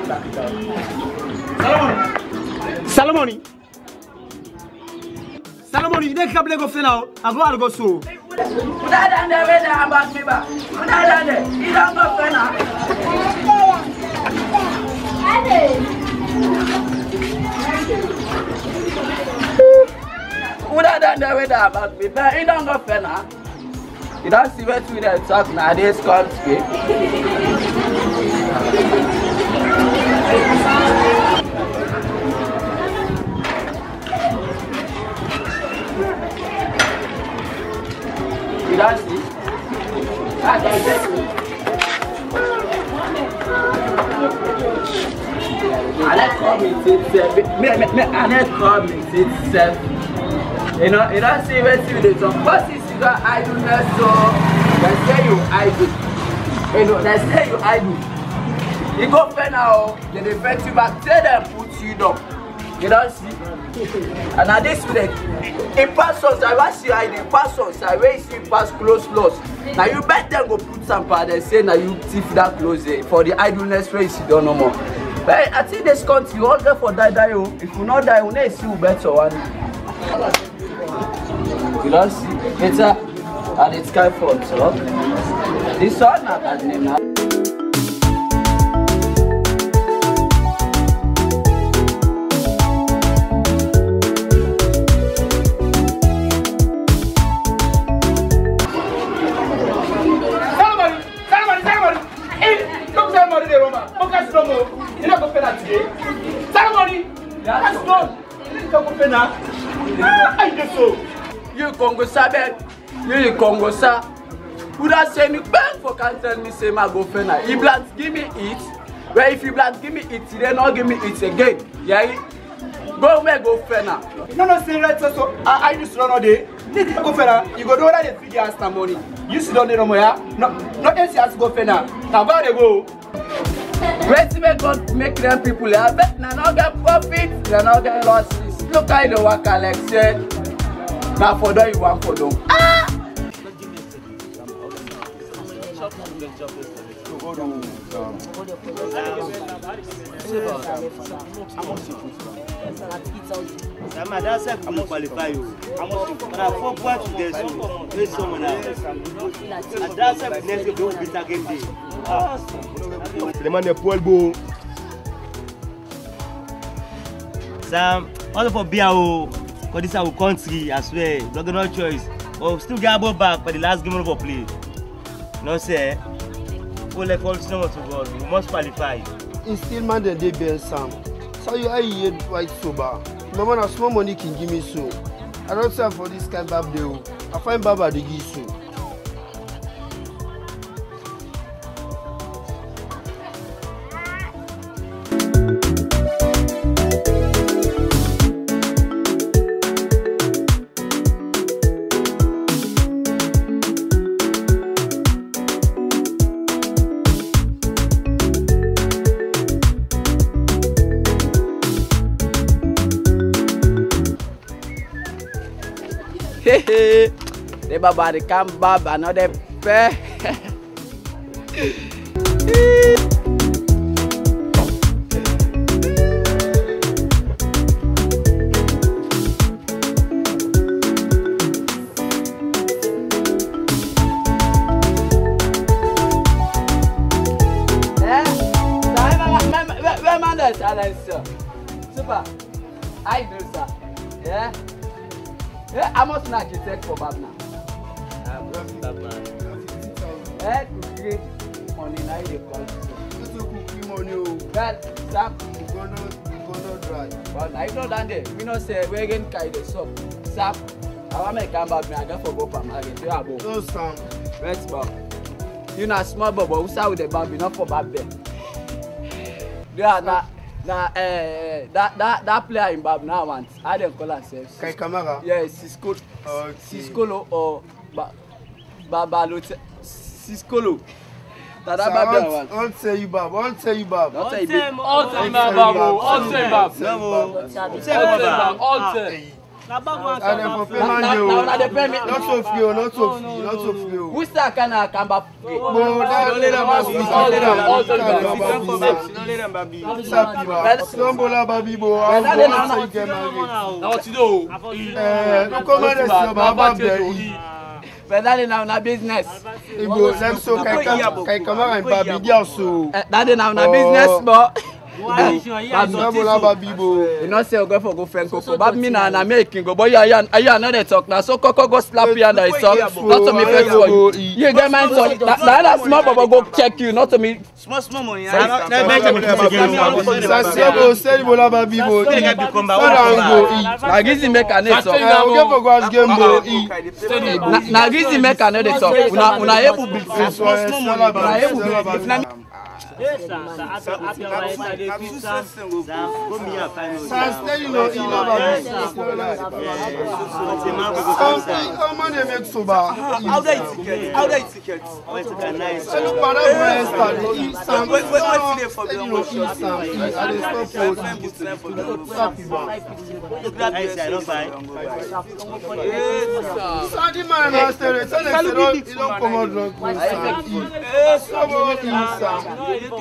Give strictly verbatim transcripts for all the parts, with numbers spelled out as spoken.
Salomoni. Salomoni, you can't play go now. I go out go so. Udah ada anda beda ambak me ba. Udah ada anda. Hilang go fena. Ada. Udah ada anda beda ambak me ba. Hilang go fena. You don't see what we are talking nowadays country. You don't see? I don't see. I let come itself. Me, me, me. I let come itself. You know, you don't see what we do. Some persons you got idleness, so they say you idle. You know, they say you idle. You go fair now. They defend you back. Tell them put you down. You don't see? And at this way, in persons, I want you hide in persons. I will see pass close loss. Now you better go put some part and say now you thief that close eh, for the idleness race you don't know more. But I think this country you all go for die die. If you not die, you need to see who better one. You don't see? It's a and it's sky for so. This one not that name now. You not go pay today. Salomoni, that's done. You didn't come pay now. I just so. You Congo Sabet, you Congo Sa. Who that say me bang for can't tell me say my go fena. He bland give me it. Well if you bland give me it, then not give me it again. Yeah. Go where go fena. No no say right so. I I just run all day. This go fena. You go do that the figure as money. You sit down there no more. No no else has go fena. Now where they go? Wait till we God make them people I bet na not get profit, na not get losses. Look how the work like said. Now for them you want for them. Ah! That's a I'm qualify you. I'm four points to this. There's someone else. And that's a next game will be again day. The man is Paul Bo. Sam, all for B O, because this is our country, I swear. Not no choice. Oh, still get about back for the last game of our play. No, sir. All the calls to God. We must qualify. In still man the day Ben Sam. So you are here quite sober. No man, small money can give me so. I don't sell for this kind of deal. I find Baba the give so. Hehe, the baba the come bab another pair. Super, I do sir. Yeah. Yeah, I must not architect for Babna. I'm not Babna. Eh, to create money now in the country. You to cook money. Well, Sam, you gonna you gonna dry. But I know that day. We not say we again carry the soap. Sam, I want to come back. I got for go from again. You are go. No Sam. Wait, Bob. You not small, Bob. Who say with the baby? Not for Bob there. Yeah, na na eh that that that player in Bob now wants. I don't call herself. Kai Kamara. Yes, Cisco. Cisco or ba Babalote. Cisco. That that Bob wants. On say you Bob. On say you Bob. Not say big. On say Bob. On say Bob. No. On say Bob. On say. And then for payment, you not so few, not so few, not so few. Who say can I come back? Bro, that is all them. Somebola baby bo. I'm going to get married. Now what you do? Eh, no come on, let's go. Baba Berry. But that is now business. Ibo, them so kai kai kamera in baby dia so. That is now business, but. Somebola baby bo. You know say go for go friend go. But me na na making go. But you are you are not the talk now. So Coco go slap you and I talk. Not to me first for you. You get my talk. That small baba go check you. Not to me. Small small money. Santiago Sombola baby bo. Na gizi make an talk. I go for go ask game bo. Na gizi make an talk. Una una able big face. Una able big. Yes, sir. After after I started to Sam, Sam, go me a final. Sam, stay you know, you know about this. How many make sober? How they ticket? How they ticket? Oh, it's a nice. I look for that brand. Sam, wait, wait, wait, for the motion. Sam, I dey stop for stop you. I say I don't buy. Sam, the man na stay. Tell them say don't, you don't come out drunk. Sam, yes, Sam. Sam,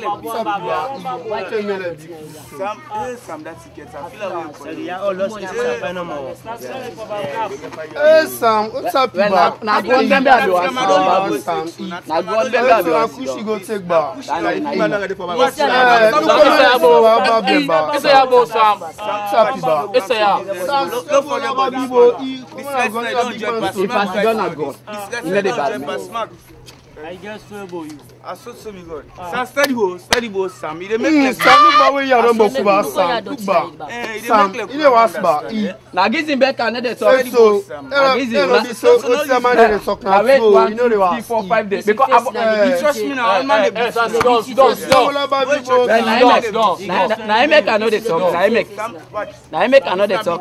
Sam, that's ticket. I feel like Sorry, I lost this I no more. Hey Sam, what's up, Iba? Na go on them do Sam, Na go on them do. Akushi go take back. What's Eh, look at Baba Bemba. Esse é a bolsa. What's up, Iba? Esse é a. Sam, don't forget about Ibo. Come on, go to big man. If I don't not go. You know the bad. I just swear about you. I saw some God. Sam, steady ho, steady ho, Sam. You dey make Hmm, like Sam, look back where you are not Kuba. Sam, look back. eh, you dey Sam, make like you know what's back? Na gizi make an dey talk. Say so. Eh, no be so. What's the man dey talk I now? wait So, one, you know the two, three, was. four, five days. Because I you trust me now, I'm not Eh, the Sam, don't, don't, Don't don't. worry about Ibo. na him make Don't, na na him make another talk. Na him make na him make another talk.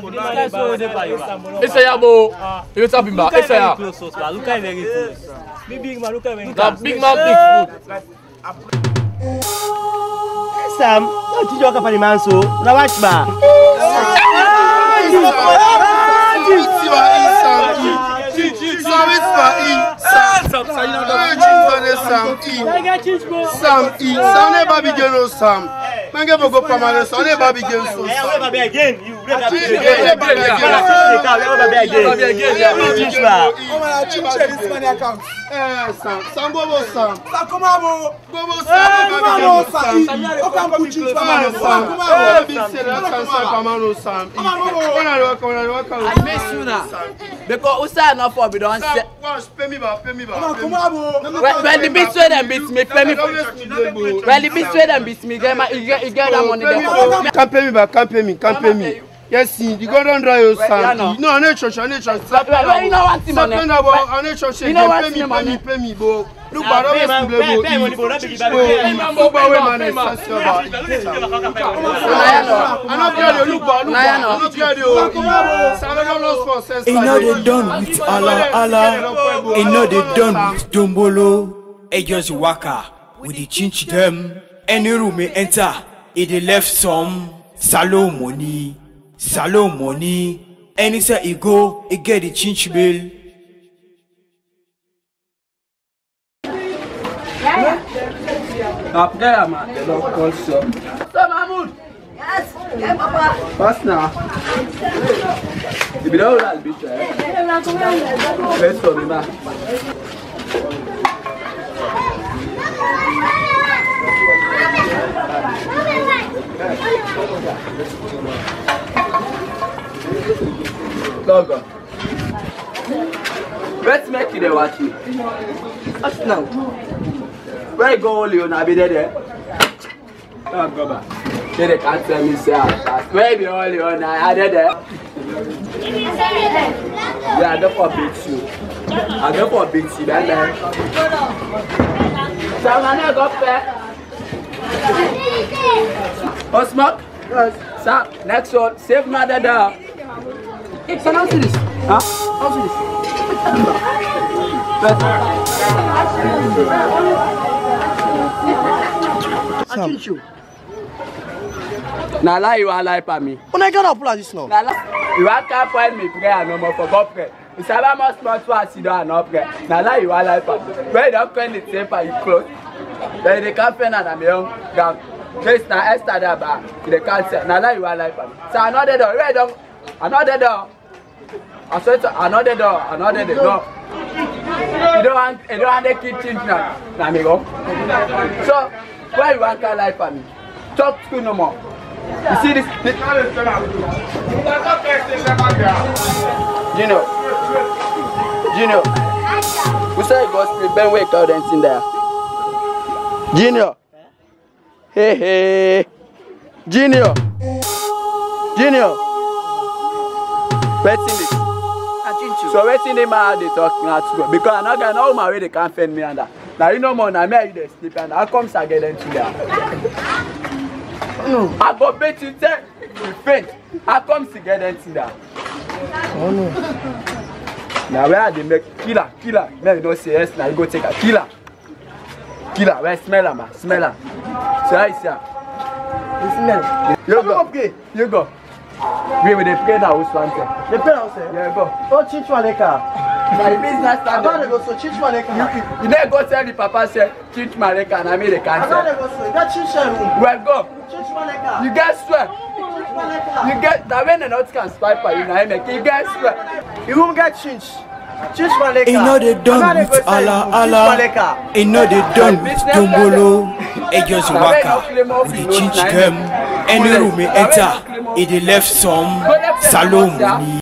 Esse é a bolsa. Eu tô bem baixo. Esse é a. Look at very close. Big big man, look at very The big man, big food. Sam, don't you joke up on the man so. Now watch ba. Sam, E. Sam never begin no Sam. Man get go permanent. Sam never begin so. I never be again. You never be Never again. begin. Never be again. Teach ba. Oh man, I change this money account. Eh, Sam. Sam go go Sam. Sam, come on, bro. Go go Sam. Never begin no Sam. How come put you Eh, Sam? Sam. Come Eh, on, big say that Sam Sam permanent Sam. Come on, welcome, welcome. I miss you now. Because Usa not for me don't say. Sam, watch, pay me back, pay me back. Come on, bro. When when the beat way them beat me, pay me. When the beat way them beat me, get my you get you get that money there. Can't pay me back, can't pay me, can't pay me. Yes, see, the God don't dry your Sam. No, I need church, I need church. Stop When you know want the money. I need church. You know what Pay me, the pay money? me, pay me, bro. Look, but don't man, miss me, pay money, bro. bro. Don't be bad. Look, but wait, man, it's so bad. I'm not glad you look bad. Look, I'm not glad you. Sam, I don't lost for sense. You know they done with Allah Allah. You know they done with Dombolo. They just waka with the chinch them. Any room they enter, it they left some salon money, salon money. Any say he go, he get the chinch bill. Up there, man. They don't call so. So Mahmoud. Yes, yeah, Papa. Pass now. You be all that bitch, eh? First for me, man. Go, go. Let's make it watch me. What's now? Where you go, Leon? I'll be there. Go, go back. They can't tell me, sir. Where be all Leon? I did there. Yeah, I don't for beat you. I don't for beat you, man. Someone else up there. Oh, smoke? Yes. Sam, next one. Save my dada. It's an answer this. Huh? Answer this. Sam, Now lie you are lie for me. When I get up like this now. Now lie you are can't find me prayer no more for God pray. You say I must not pass you down and pray. Now lie you are lie for me. When you don't clean the tape for you close. Then they can't find and young gang. Just now Esther there back. They can't say now lie you are lie for me. So another door, right down. Another door. I said another door, another door. No. You don't want you don't want the kitchen now. Now me go. So why you want to lie for me? Talk to no more. You see this? this Gino. Gino. We say go sleep, Ben wake out and in there. Junior. Hey hey. Junior. Junior. What's in this? So what's in the man they talking at because I'm not gonna know my way they can't find me under. Now you know more now me you they sleep and I come to get into there. No. I go bet you say you faint. I come to get into there. Oh no. Now where they make killer, killer. Now you don't say yes now you go take a killer. Killer, where smell am, smell am. So I say. You smell. You go. Okay. You go. We will pray now with one thing. The parents say? Yeah, go. Oh, Chichmaleka. My business I gotta go so Chichmaleka. You, you never go tell the papa say Chichmaleka and I made the cancer. I gotta go so you got Chichmaleka room. Well, go. Chichmaleka. You get swear. Chichmaleka. You get that when the not can spy for you now, make you get swear. You won't get Chinch. Chichmaleka. You know they done with Allah Allah. You know they done with Dombolo. It just waka. We change them. Any room we enter. It they left some Salome.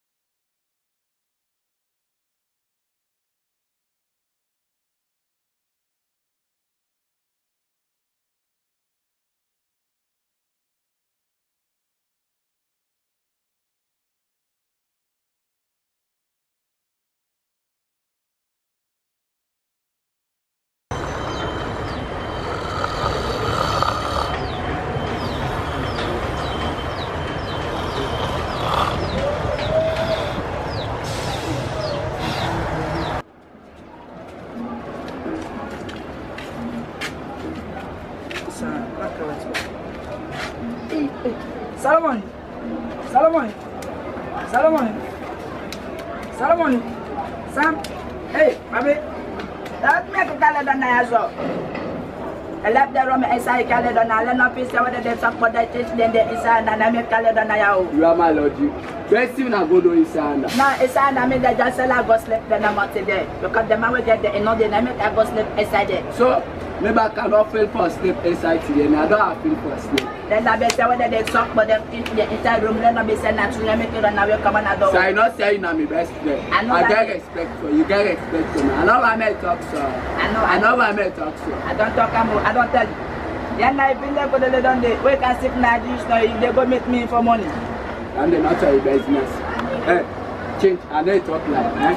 Salomon, Salomon, Salomon, Salomon, Sam, hey, baby, that make a calendar now as well. I left the room inside calendar now. Let not piece whether they talk about that teach then they inside and I make calendar now. You are my logic. First thing I go do inside. No, inside I mean they just say I go sleep then I'm out today because the man will get there and not the name I go sleep inside there. So maybe I cannot feel for sleep inside today and I don't have feel for sleep. Then I be say whether they talk about them in the inside room, then I be saying that to make it and I will come and I do. So I not say you know my best friend. I, know I get respect for you, get respect for me. I know I may talk so. I know I know I may talk so. I don't talk about I don't tell you. Then I feel like they don't they we can sit now this now they go meet me for money. And they not your business. Hey, change and they talk like eh?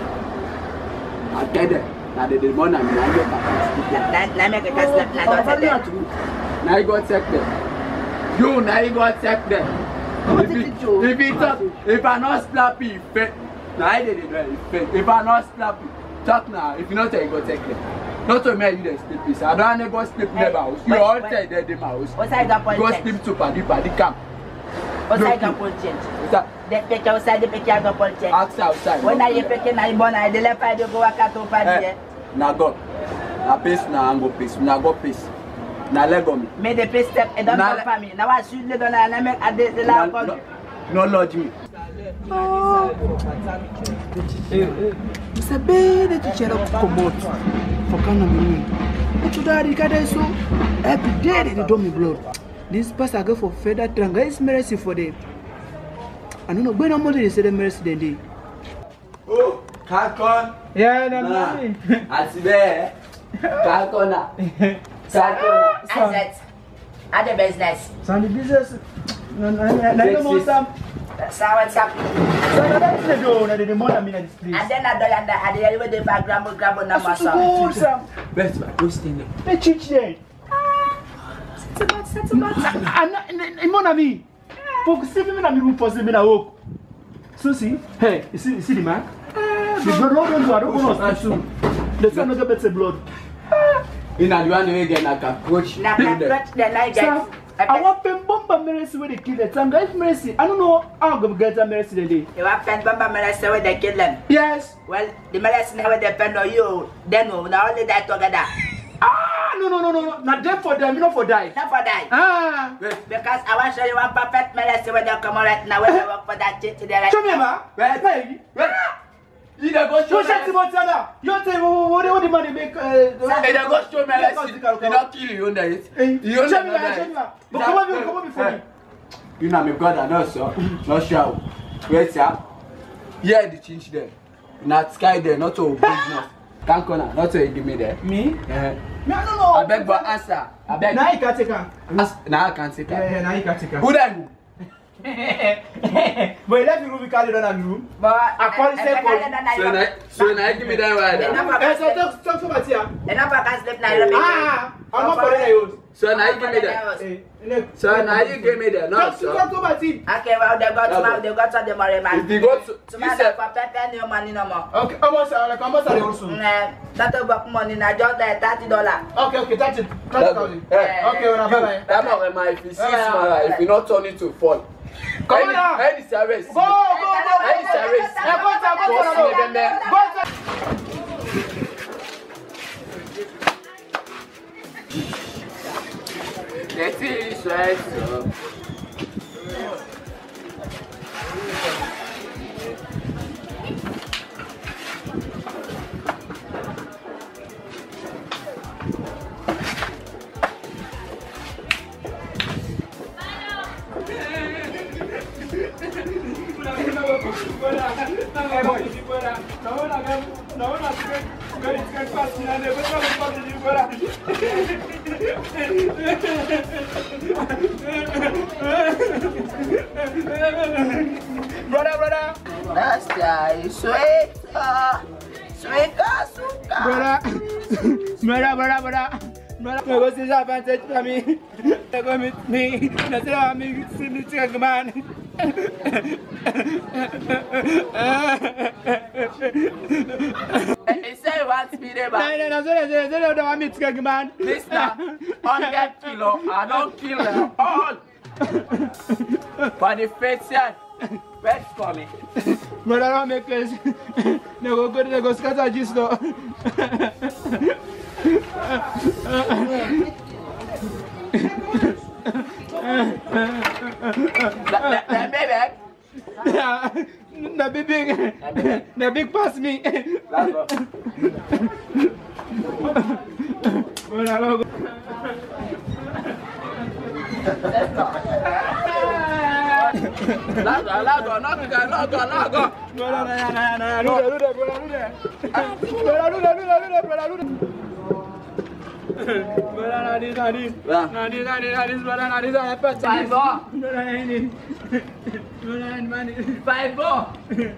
I tell them. Now the demon and now you can Now make a slap now don't tell them. Now you go check them. You now you go check them. If it if it talk, if I not slap you, fit. Now I did it fit. If I not slap you, talk now. If you not tell you go check them. Not to me you dey sleep this. I don't want to go sleep never house. You all tell them in my house. What's I got point? Go sleep to party party camp. What's I got point change? The pick outside the pick I got point change. Ask outside. When I picking I born I the left side you go walk out to party. Now go. Now pace now and go pace. Now go pace. Now let go me. Me the pace step and don't come for me. Now I shoot the donor and I make a day the last one. No lodge me. It's a bad teacher of Komot for Kanamuni. What you daddy got so every day they do me blood. This pass I go for further tranga is mercy for them. I don't know when I'm more they say the mercy than they. Oh, Kakon. Yeah, no, no. Asibe. Kakona. Kakona. Asset. Other business. So the business. No, no, no, no more some. That's how it's up. So that's the door that the mother mean this place. And then I do that. I did with the background, grab on number some. some. Best man, go stay there. They teach there. It's about, it's about. I'm not in mon ami. For see me na me room for see me na walk. So see, hey, you see, you see the mark? The blood don't go. I don't go no soon. The sun no get better blood. In a one way get like a coach. Like a coach, then I get. I want pen bomba mercy with the kill the time. Guys, mercy. I don't know how I'm going to get a mercy today. You want pen bomba mercy with the kill them? Yes. Well, the mercy never depend on you. Then we now only die together. Ah, no, no, no, no, no. Not dead for them, not for die. Not for die. Ah. Because I want to show you one perfect mercy when you come right now when you work for that shit today. Show me, ma. Wait, wait, wait. You don't go show me. You don't say what what the money make. You don't go show me. You don't kill you on that. You don't show me, show me. But come on, come on before me. You know my brother, no sir, no show. Wait, sir. Yeah, the change there. Not sky there, not to business. Can't corner, not to give me there. Me? Yeah. Me, I don't know. I beg for answer. I beg. Now you can take her. Now I can take her. Yeah, yeah, now you can take her. Who then? But you left the room, you can't leave the room. But I call it say So now, so now give me that right now. So talk, talk to Matia. Enough I can sleep now. Ah, I'm not for you. So now you give me that. So now you give me that. No, sir. Talk to Matia. Okay, well they got to they got to the money man. If you go to, to my for pepper no money no more. Okay, how much? Like how much are they also? Nah, that about money now just like thirty dollars. Okay, okay, thirty, thirty thousand. Okay, well, bye bye. That man, my if you see smile, if you not turn it to fall. Come on now. Any service. Go, go, go. Any service. Go, go, go, go. That is right, sir. Brother, brother. That's guy, sweet, uh, sweet, uh, sweet. Brother, brother, brother, brother. Brother, go see the advantage for me. They go meet me. They say I'm me see me take man. He said he wants me there, No, but no, no, no, no, no, no, I'm me take man. listen, hundred kilo, I don't kill them all. For the face yard, wait for me. Brother, don't make this. They go go, they go scatter this though. That baby. The big, big, the big pass me. Let's go. Brother, go. Lago, lago, lago, lago, lago. Brother, no, no, no, no, no, no, brother, brother, brother, brother, brother, brother. Brother, not this, not this, not this, not this, not this, brother, not this, not this. Five more. Brother, I need. Brother, I need money. Five more.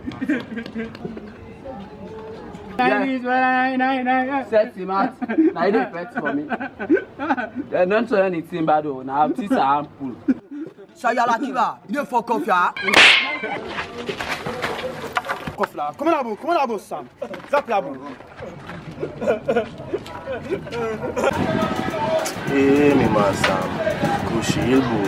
Nine, nine, nine, nine. Set him out. Now you don't pet for me. They don't say anything bad though. Now this is ample. So you're like that? You don't fuck off, yeah? Cough là. Comment la boue? Comment la boue, Sam? Zap la boue. Eh, mais ma Sam. Couché, beau.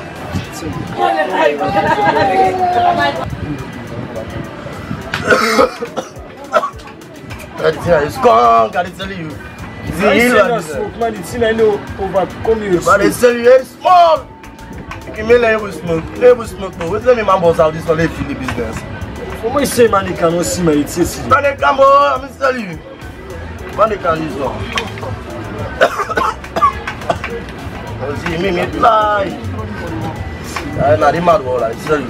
That is gone, I tell you. It's a man, it's in I know overcome you. But they tell you it's small. You may let you smoke. Let you smoke. Wait, let me man boss out this one. Let you the business. For me say man, you cannot see me. It's easy. Man, they come on. I'm telling you. Man, they can use one. See me, me fly. I'm not the mad wall. I tell you.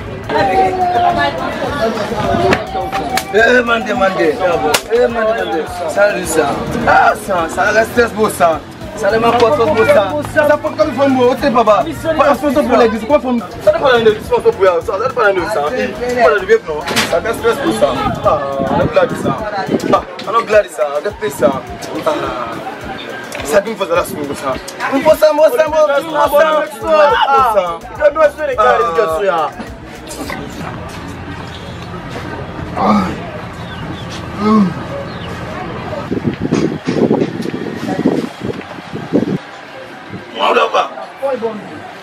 Eh, man, man, eh, man, man, salut ça. Ah, ça, ça reste beau ça. Ça ne m'a pas trop beau ça. Ça peut comme from moi, tu papa. Pas sponsor pour l'église, quoi from. Ça ne pas une sponsor pour ça, ça ne pas une ça. Pas de bien non. Ça reste beau ça. Ah, on est glad ça. Ah, on est glad ça. Reste ça. Ah. Ça me fait la semaine ça. On peut ça, moi ça, moi ça. Ah, je dois se les caler que ça. Ah. Mm. Manda boy born.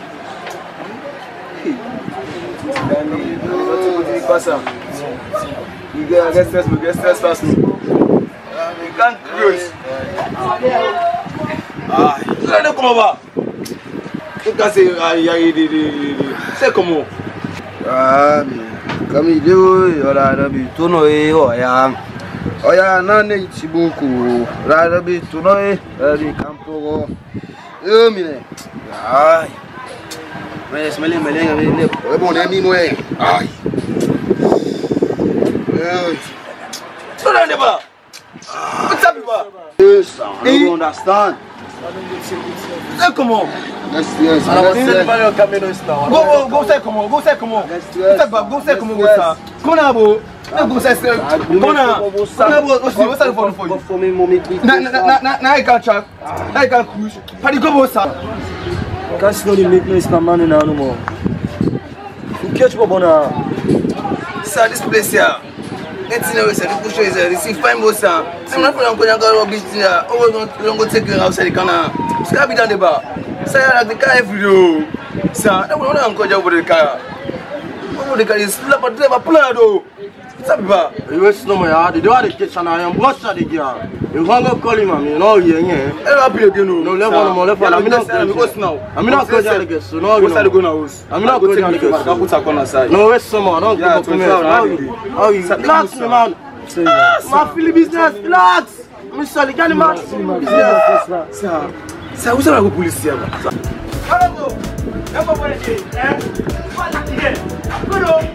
You get stress, you get stress fast. You can't close. Ah, you don't come over. You can say, ah, yeah, yeah, say come on. Ah, come here, rather be to know oh yeah. Oh yeah, na ne chibuku. Rather be to know eh, the campo. Oh, mine. Ah. Mais smelling, smelling, smelling. Oh, bon, ami, moi. Ah. So down there, what's up, Biba? Yes, I don't understand. Say come on. Yes, yes. Go, go, go, say come on, go, say come on. Go, say come on, go, sir. Come on, bro. Go, say, come on. Come on, bro. What's that for you? For me, mommy, please. Now, now, now, I can't track. I can't cruise. How do you go, sir? Can't see the make noise, my man, no more. You catch me, Bona. Sir, this place here. Let's know, sir. The push is a receive fine, boss, sir. I'm not going to go to this here. Oh, don't go take you outside the corner. It's going to be down the bar. Sir, I like the car every day. Sir, I don't want to go over the car. Over the car is full of a driver, pull out, though. What's up, Biba? You waste no more, yeah. The door is kitchen, I am boss of the gear. You hung up calling me, you know, yeah, yeah. I'm happy again, no, left one more, left one. I'm not going now. I'm not going to get so no, I'm not going to I'm not going to get so. Put a corner side. No, waste some more, don't give up to me. How you? How you? Relax, man. My Philly business, relax. Mister Lee, can you man? Business. Sir, sir, who's going to police here? Hello, hello, hello.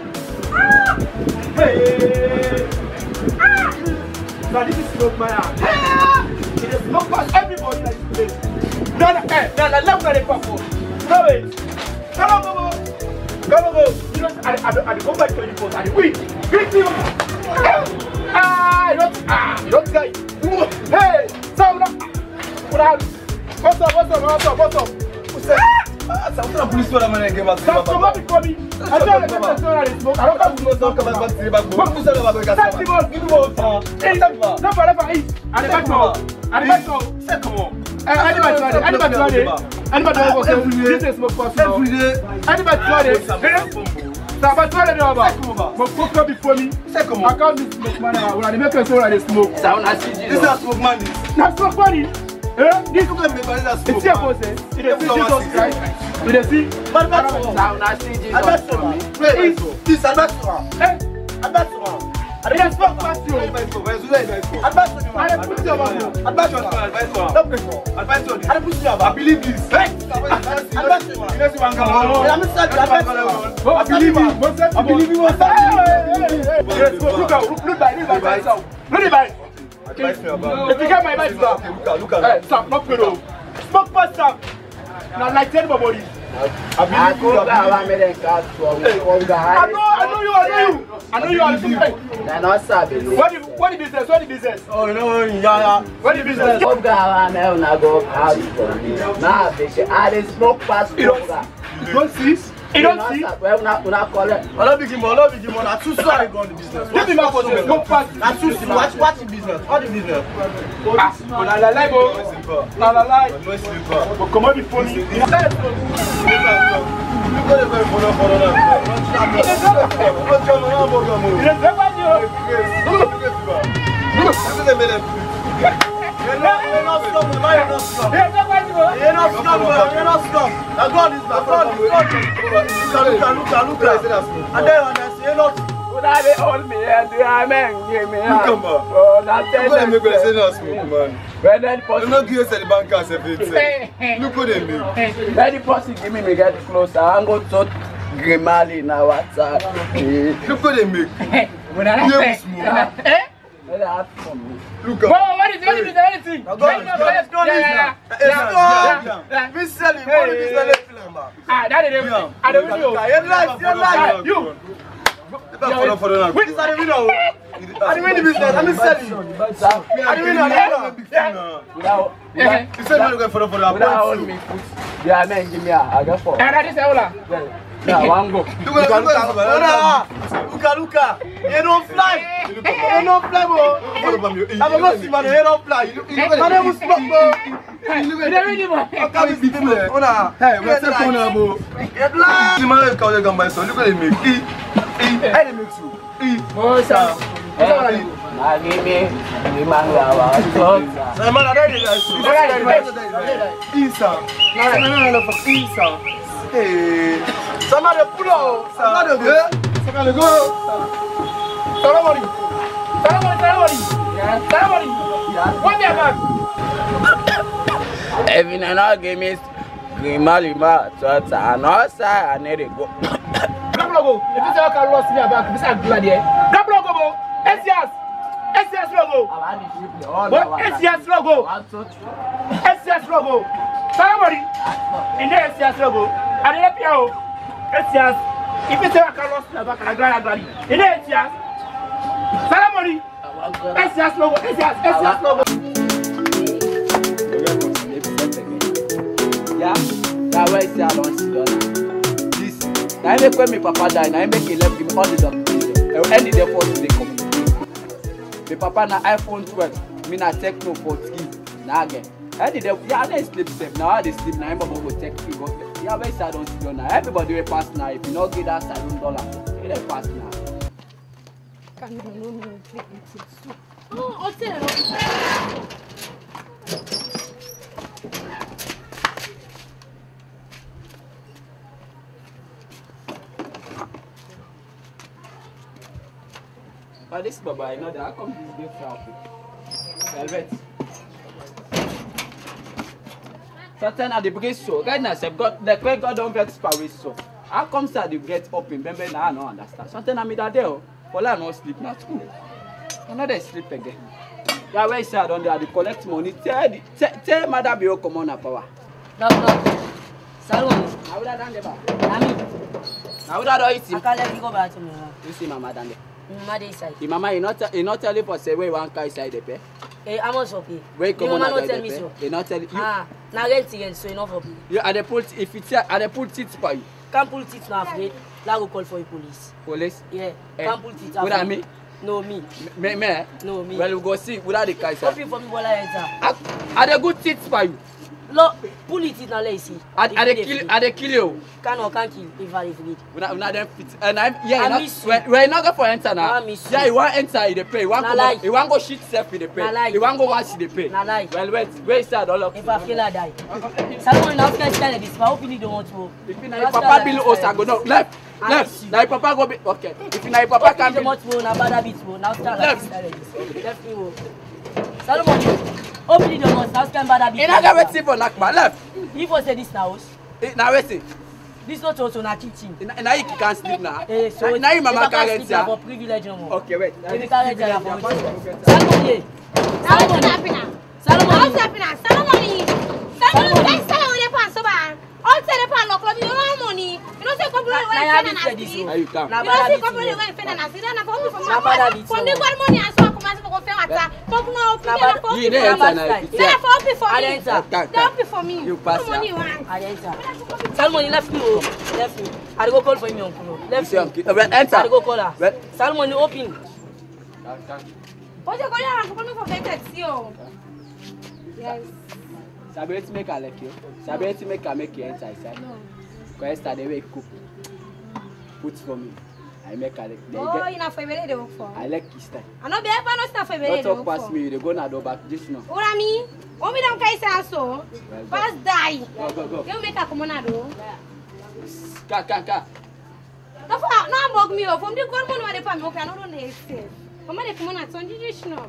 Hey! Ah! Now this is smoke my hand. It is smoke past everybody that is playing. No, no, eh, no, no, let me go for. No wait. Come on, go, go, go, go. You know, I, I, I go back to the post. I win. Great team. Ah, you don't, ah, you don't guy. Hey, so now, what's up, what's up, what's up, what's up? What's up? Ah, ça va police toi la manière que va. Ça comment tu commis? Attends, les personnes là, ils smoke. Alors quand vous nous comme va tirer back. Moi vous allez va regarder ça. Ça c'est bon, nous bon ça. Non, pas là pas ici. Allez back now. Allez back now. C'est comment? Eh, allez back now. Allez back now. Allez back now. This is smoke pass now. Allez back now. Ça va toi les là-bas. Mon coco before me. C'est comment? I can't smoke man. On a make us all smoke. Ça on a dit. This is smoke man. Na smoke man. Eh, this is me parler la smoke. C'est quoi c'est? Il est Jesus Christ. Il est si. Ça on a dit Jesus. Abassement. This abassement. Eh, abassement. Il est smoke pass yo. Abassement. Allez pousse là-bas. Abassement. Abassement. Abassement. Allez pousse là-bas. I believe this. Abassement. Il est sur un gars. Il a mis ça abassement. I believe you. I believe you. Yes, look out. Look by this by this. Look by. If you get my mind, stop. Look at Hey, stop, not pedal. Smoke pass, stop. Now, like ten my body. I believe you. I know, I know you, I know you. I know you are the fake. They're not saving. What the, what the business? What the business? Oh, you know, yeah, yeah. What the business? Smoke guy, I'm not going out for me. Nah, bitch, I didn't smoke pass. You don't, you don't see? You don't see? Well, not not call it. I love big man, I love big man. I'm too sorry going to business. Give me my phone. Smoke pass. I'm too sorry. Watch, watch the business. What the business? Ah, on a la live, oh. On a la live. But comment il faut ni? Il est là. Grimali now what's up? Look what they make. When I Look at what is it? What is anything? Let's go. Let's go. We sell it. What is the film? Ah, that is it. I don't know. You're live. You're live. You. Follow for the Which is the video? I don't mean business. I'm selling. I don't mean no. You said you're going for the for Yeah, man, give me a. I got four. And that is all. Yeah, one go. Luka, Luka, Luka, Luka. You don't fly. You don't fly, bro. I'm a boss, man. You don't fly. You don't fly. Hey, they're ready, boy. How can we beat him? Hey, we're still going to go. The man is calling on my son. Look at him. E. E. I didn't make you. E. Oh, sir. Nah, give me. The man will have a shot. The man are ready. E, sir. No, no, no, no, for E, sir. Hey. Somebody pull out. Somebody go. Somebody go. Somebody. Somebody, somebody. Yeah. Somebody. Yeah. What the fuck? If you not give me Grimalima, so I know, sir, I need to go. Grab logo. If you say I can lost me back, this is glad here. Grab logo, bo. S S. S S logo. What? S S logo. S S logo. Somebody. In the S S logo. And the P O. S S. If you say I can lost me back, I glad glad. In the S S. Somebody. S S logo. S S. S S logo. Yeah, that's why I say I don't see dollar. This, now I make when my papa die, now I make he left give me all the documents. Any day for today communicate. My papa na iPhone twelve, me na Techno fourteen. Now again, any day, yeah, I don't sleep safe. Now I dey sleep. Now I'm about to take you. Yeah, why say I don't see dollar? Everybody will pass now. If you not get that salon dollar, you dey pass now. Can you know me? Oh, I'll tell you. But this Baba, I know that. How come this get traffic? Velvet. Certain at the bridge show. Guys, I've got the quick God don't vex Paris so. How come that you get up in Bembe now? I don't understand. Something I made that day. For I no sleep not school. I know they sleep again. Yeah, where is that on there? They collect money. Tell tell tell Mother Bio come on power. No, no. Salon. I would have done the bar. Nami. I would have done it. I can't let you go back to me. You see Mama done it. Mama dey inside. The mama, you not you not tell you for say where you want car inside the pay. Eh, I'm also okay. Where you come on not inside tell the me pay. so. They not tell you. Ah, now rent again, so enough for me. You are the pull if it's are the pull teeth for you. Can't pull teeth now afraid. Now go call for the police. Police? Yeah. Eh, Can't pull teeth. What I mean? No me. Me me? No me. Well, we go see without the car inside. Open for me while I enter. Are the good teeth for you? Look, pull it in now, let's see. Are they kill? Are they kill you? Can or can't kill if I read. We not we not them fit. And I yeah. I Not, miss we we not go for enter now. I miss Yeah, you. you want enter in the pay. You want Nah go. lie. You want go shit self in the Nah pay. lie. You want go wash in the pay. Nah lie. Well, wait. Where is that all of? If I feel I die. Someone now can tell this. I hope you don't want to. If you na papa bill us, I go no left. Left. Now papa go be okay. If you na papa can be. be. Much more na bad beat more. Now start left. Left me. Salomon. Open the door. Now stand bad beat. You not get wait for knock my left. If I say this now. Now wait. This not also na kitchen. Now you can't sleep now. Eh, so now you mama can't rent ya. For privilege no more. Okay, wait. You can't rent ya for. Salomon. Salomon happening. Salomon. What's happening? Salomon. Salomon, guys, Salomon dey pan so bad. All say dey pan no club, you no money. You know say company wey fend na street. How you come? You know say company wey fend na street na for me for my. For me got money and so I come for fend water. Company no pay na for me. You dey enter now. Yeah, for me for me. enter. Don't pay for me. You pass. Money you want. I enter. Salomon left me oh. Left me. I go call for me uncle. Left me. Enter. I go call her. Salomon open. What you call her? Company for fend see oh. Yes. Sabi to make her like you. Sabi to make her make you enter inside. No. Because yesterday the way cook. Put for me. I make her like. Oh, you not for every day they work for. I like this time. I know be ever not stuff for every day Don't they talk work past for. me. They go now do back just now. What I mean? What me don't care say so. Pass die. Go go go. You make her come on now do. Ka ka ka. No for no bug me oh. From the good money they pay me okay. I no don't dey safe. Come on they come on at Sunday just now.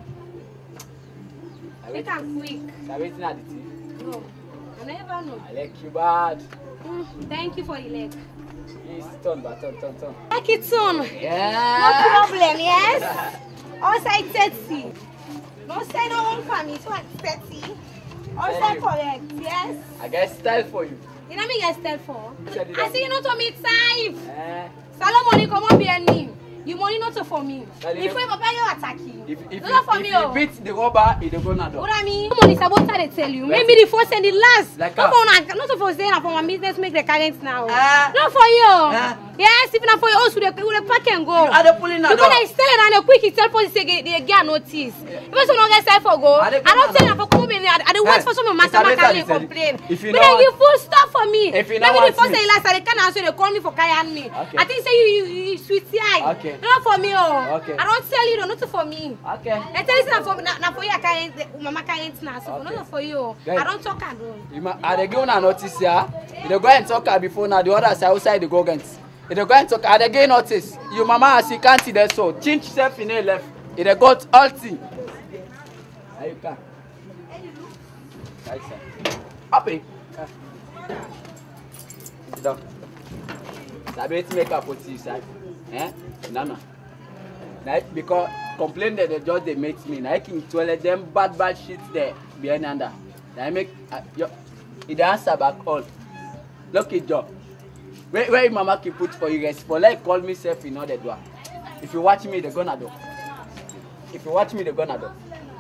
They can quick. Sabi to na the tea. No. I never know. I like you bad. Mm, thank you for the leg. Yes, turn back, turn, turn, turn. Like it soon. Yeah. No problem, yes? Outside thirty. No say no one for me, so at thirty. Outside correct, yes? I got style for you. You know me get style for? Said it I up. see you not to me time. Eh. Salomon, come on, be a name. You money not for me. Well, If we papa you attack you. If if No, not for if me, you oh. beat the rubber, it go na do. What I mean? Money is about to tell you. Like Maybe the first and the last. Like not how? for not for saying for my business make the current now. Ah. Not for you. Ah. Yes, if not for your house, we will pack and go. Are they pulling out? Because I sell it and a quick tell police they they get notice. If you don't get sell for go, I don't tell them for come in. I don't wait for some master can complain. If you know, give full stop for me. If you know, maybe the first day last they can answer they call me for carrying me. I think say you you sweet eye. Okay. Not for me oh. Okay. I don't tell you, not for me. Okay. I tell you not for not for you. I can't. Mama can't now. So not for you. I don't talk alone. Are they going to notice here? If they go and talk before now, the others are outside the gardens. If they go and talk, are they going to notice? Your mama as you can't see that so change yourself in a left. If they got all thing. There you can. Up it. Sit down. Sabi to make up for this side. Eh? No, no. Now, because complain that the judge they make me. Now I can toilet them bad bad shit there behind under. Now I make uh, yo, it answer back all. Lucky job. Where where mama can put for you guys for like call me self in other door. If you watch me, they're gonna do. If you watch me, they're gonna do.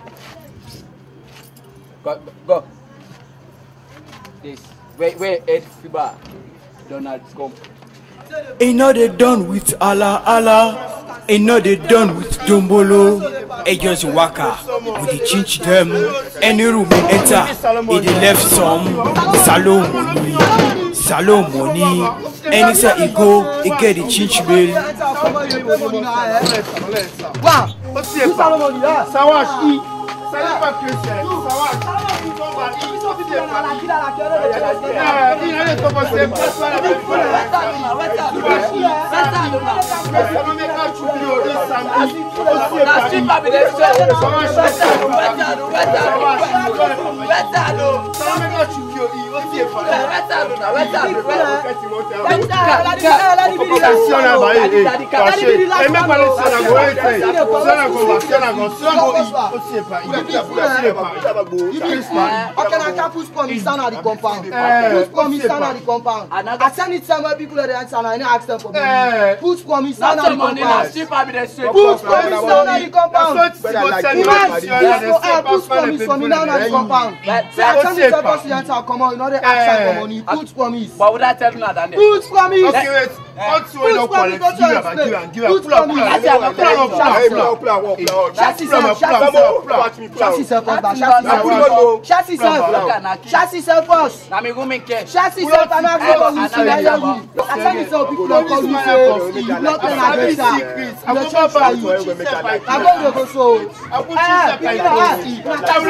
Go go. This where where Ed Fiba Donald come. Ain't no they done with Allah Allah. Ain't no they done with Dombolo. They just waka with the chinch them. Any room they enter, it they left some salon money, salon money. Any say he go, he get the chinch bill. Wow, what's the salon money? Sawash, e, salon pas que c'est. Sawash, push for me stand at the compound. Push for me stand at the compound. I send it somewhere people are answer and I don't ask them for money. Push for me stand at the compound. Push for me stand at the compound. Push for me for me down at the compound. I send it somewhere to answer come on, you know they ask for money. Push for me. But would I tell you that? Push for me. Okay, wait. Push for me. Push for me. Push for me. Chassis self, chassis self, chassis self, chassis self, boss. Na me go make care. Chassis self, and I'm going to say you. I tell you so people don't call you say you not an aggressor. I'm going to try you. I'm going to go so. Ah, pick it up. I'm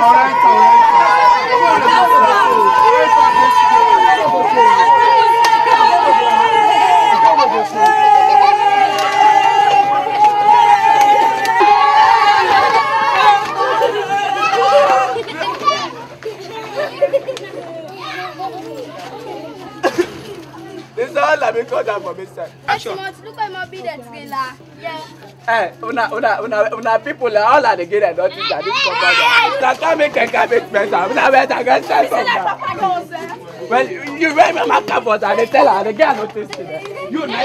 because I'm from this side. Action. Look at my bid at trailer. Yeah. Eh, una una una una people all are together. Don't think that this company. That can make a can make better. Una better get time from that. Well, you wear my marker for that. They tell her they get notice today. You know.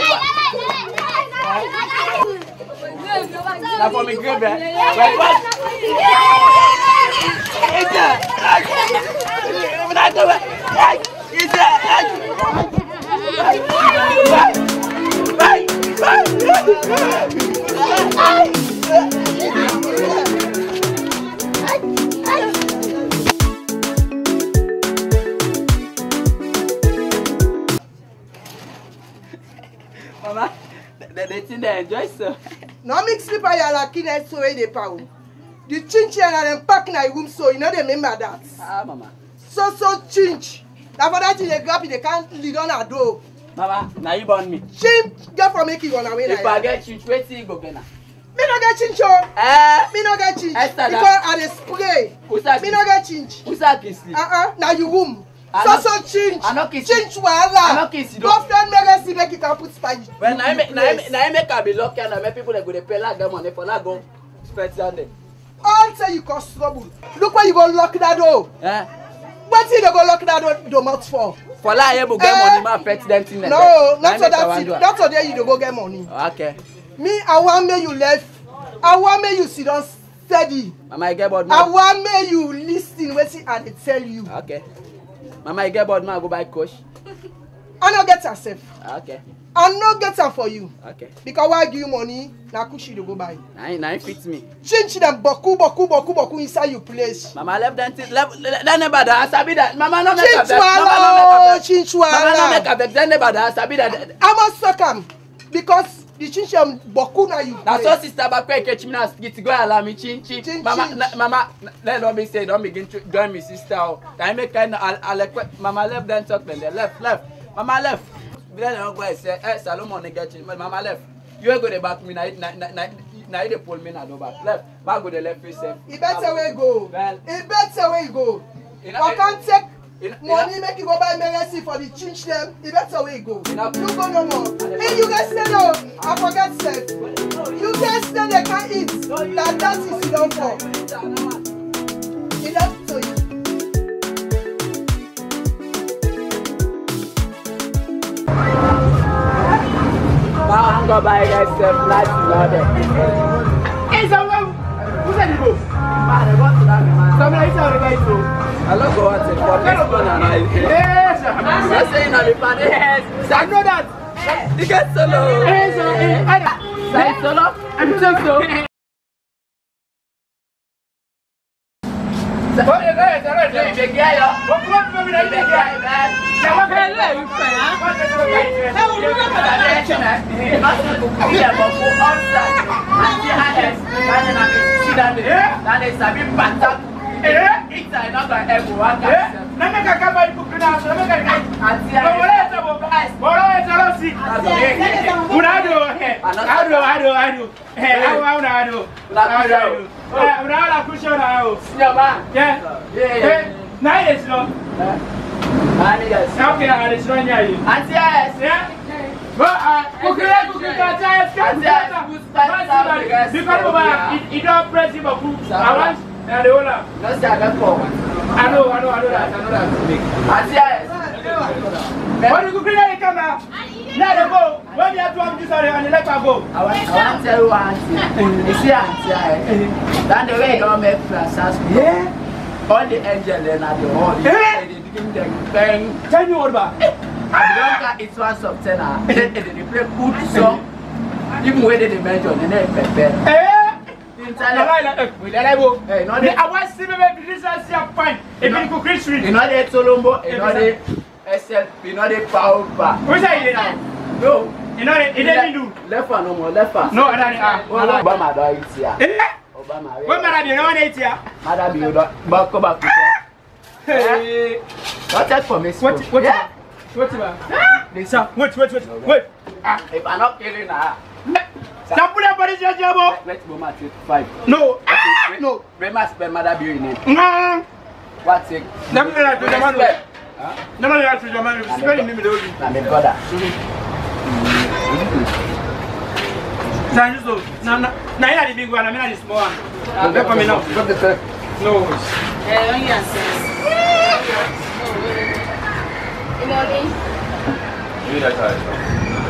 Now for me grave. Well, what? It's a. Una do it. It's a. Bye. Bye. Mama, the, the thing they enjoy so. No mix slipper ya la kine so e dey power. The chinch and them pack in a room so you know they remember that. Ah, mama. So so chinch. Now for that thing they grab it, they can't lead on a door. Mama, now you born me. Chinch get for making on away. If I get chinch, wait till you go get now. Me no get chinch oh. Eh? Me no get chinch. Esther, because I dey spray. Usa me no get chinch. Usa kiss you. Uh-uh. Now you womb. I So not, so chinch. I not kiss Chinch wahala. I not kiss you. Girlfriend make see make you can put spice. Well, now I make now I make her be lucky and I make people that go to pay like them money for not go spend Sunday. All say you cause trouble. Look where you go lock that door. Eh? What you go lock that door the mouth for? For like you go get money, man, pet them thing. No, not for that thing. Not for there you go get money. Okay. Me, I want me you left. I want me you sit down steady. Mama, I get bored. I want me you listen what see and they tell you. Okay. Mama, I get bored. Man, go buy coach. I don't get yourself. Okay. I no get am for you. Okay. Because why give you money? Na kushi dey go buy. Na na it fits me. Change them boku boku boku boku inside your place. Mama left them things. Left that never that. Sabi that. Mama no make a vex. Mama no make a vex. Mama no make a vex. That never that. Sabi that. I must suck am because the chinchim boku na you. Na so sister back where catch me na get go allow me chin chin. Mama mama let don't be say don't begin to join me sister. I make kind of mama left them talk then left left. Mama left. Then I go say eh Salomon get chin. Mama left. You go the back me na na na na you dey pull me na do back left. Back go the left face self. E better way go. E better way go. I can't take money make you go buy medicine for the chinch them. E better way go. You go no more. Hey, you guys say no. I forget said. You guys say they can't eat. That that is enough for. Enough to you. I'm gonna buy myself nice louder. Hey, someone, who's that? Go. Man, I want to that man. Someone is out of the way. I love go out and for this one and I. Yes, sir. I'm saying on the fan. Yes, I know that. You get solo. Yes, sir. Say solo. I'm so so. What is that? What is that? Big guy, yo. What what what is big guy, man? What is that? You say, huh? What is that? How would you look at that action? Eh? Not to go here, but go outside. And see how it's. And then I see that there. That is a bit bad. Eh? It's another ego. What is? Let me go buy book now. Let me go. And see how. What is that? Guys. What is that? See. What I do? I do. I do. I do. Hey, I want to do. I do. Eh, una la cushion now. Yeah, man. Yeah. Yeah, yeah. Now it's not. Man, guys. Okay, I just run here. And yes. Yeah. But uh, cookie, cookie, can I can I? Because of it, don't press him a food. I want and the owner. That's the other forward. I know, I know, I know that. I know that. And yes. When you cookie, you come out. Now they go. When you have to have this and you let her go. I want, I want to tell you one thing. You see, auntie, then the way don't make flashes. Yeah. All the angels and the whole. They give them bang. Tell me what about. I don't it's one of ten. They play good song. Even when they mention the name Pepe. Eh? Hey, no, I want to see me this as your fine. If you cook Christian, you know the Solombo, you know the S L, you know the power. Who's that now? No, you know it didn't do. Left one no more, left one. No, I don't. Obama don't eat here. Obama. When Madam, you don't eat here. Madam, you don't. Back come back. Hey, what's that for me? What? What? Yeah. What's that? Listen, wait, wait, wait, wait. Ah, if I'm not killing her. Sample everybody's your job. Let's go match it five. No, no. Remas be Madam, you in it. No. What's it? Never let the man. Never let the man. Spelling me the old. I'm a brother. Thank you so. Now, now, now you're the big one. I'm not the small one. I'm not coming out. Got the first. No. Eh, only answer. Good morning. You that guy.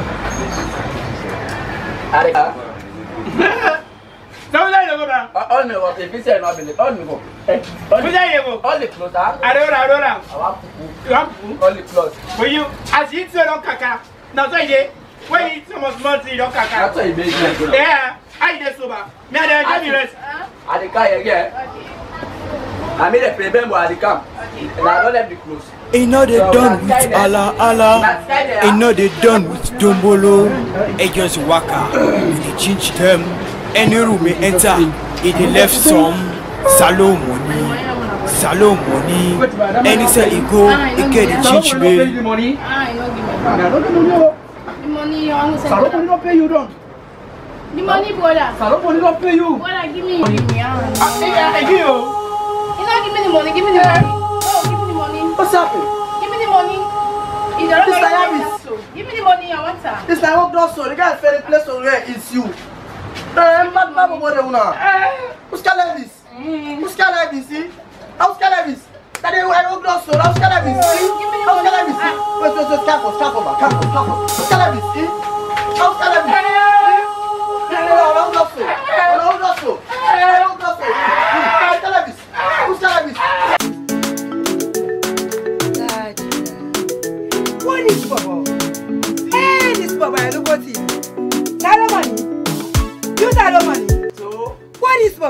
Don't let go back. All me go. If you say not believe, all me go. Who's that go? All the clothes. I don't know. I don't know. I want to. You want all the clothes. When you, as you say, don't kaka. Now so you, when you so much money, you don't kaka. That's what you make. Yeah. I just sober. Me I don't give you rest. I the car again. I made a payment while I come. And I don't have the clothes. Ain't no they done with Allah Allah. Ain't no they done with Dombolo. It just waka. They change them. Any room they enter, it they left some Salomoni. Salomoni. Any say he go, he get the change bill. The money. Ah, you know give me. I don't know. The money you want to send. Salomoni don't pay you, don't. The money, brother. Salomoni don't pay you. Brother, give me. Give me. I give you. You know, give me the money. Give me the money. Oh, give me the money. What's happening? Give me the money. Is there Mister Yavis. Give me the money. I want her. This time, what so the guy fell in place over here is you. Eh, mad mad over there now. Who's Calavis? Who's Calavis? See? How's Calavis? That they I walk down so. How's Calavis? See? How's Calavis? Wait, wait, wait. Careful, careful, careful, careful. Who's Calavis? See? How's Calavis? How's down so? How's down so? How's down so? Who's Calavis? Who's Calavis? What is Baba? Hey, this Baba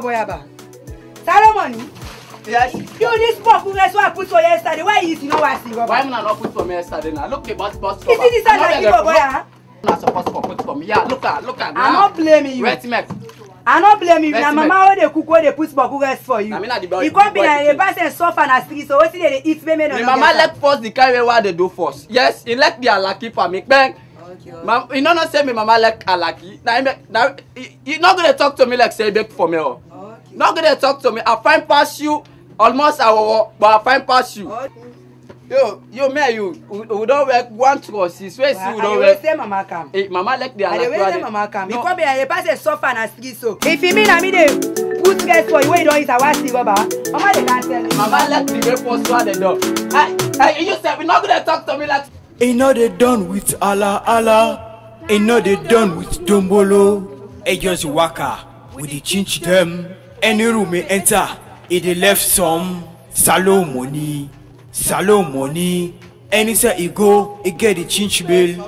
boyaba. Salomon. Yes. You this pork rest I put for yesterday. Why you eating no was see rubber? Why am I not put for me yesterday now? Look the boss boss. Is it this like you boy? Not supposed to put for me. Yeah, look at look at. I'm not blaming you. Wait me. I not blame you. Na mama wey dey cook wey dey put pork rest for you. You come be na the person suffer na street so wetin dey eat me me no. The mama let first the kind wey they do first. Yes, he let the alaki for me. Bang. Mama, you know not say me mama like alaki. Now now you not gonna talk to me like say beg for me. Oh. Okay. Not gonna talk to me. I find past you almost hour, but I find past you. Okay. Yo, yo, me you, we, we don't work one to six. Where see we don't work. Say mama come. Hey, mama like the alaki. I dey say mama come. You come be a person suffer na street so. If you mean na me dey put rest for you wey you don't eat a wash rubber, mama dey can tell you. Mama like the way first one the door. I, I, you said we not gonna talk to me like. Ain't no they done with Allah Allah. Ain't no they done with Dombolo. They just waka with the chinch them. Any room they enter, it they left some salon money, salon money. Any say he go, he get the chinch bill.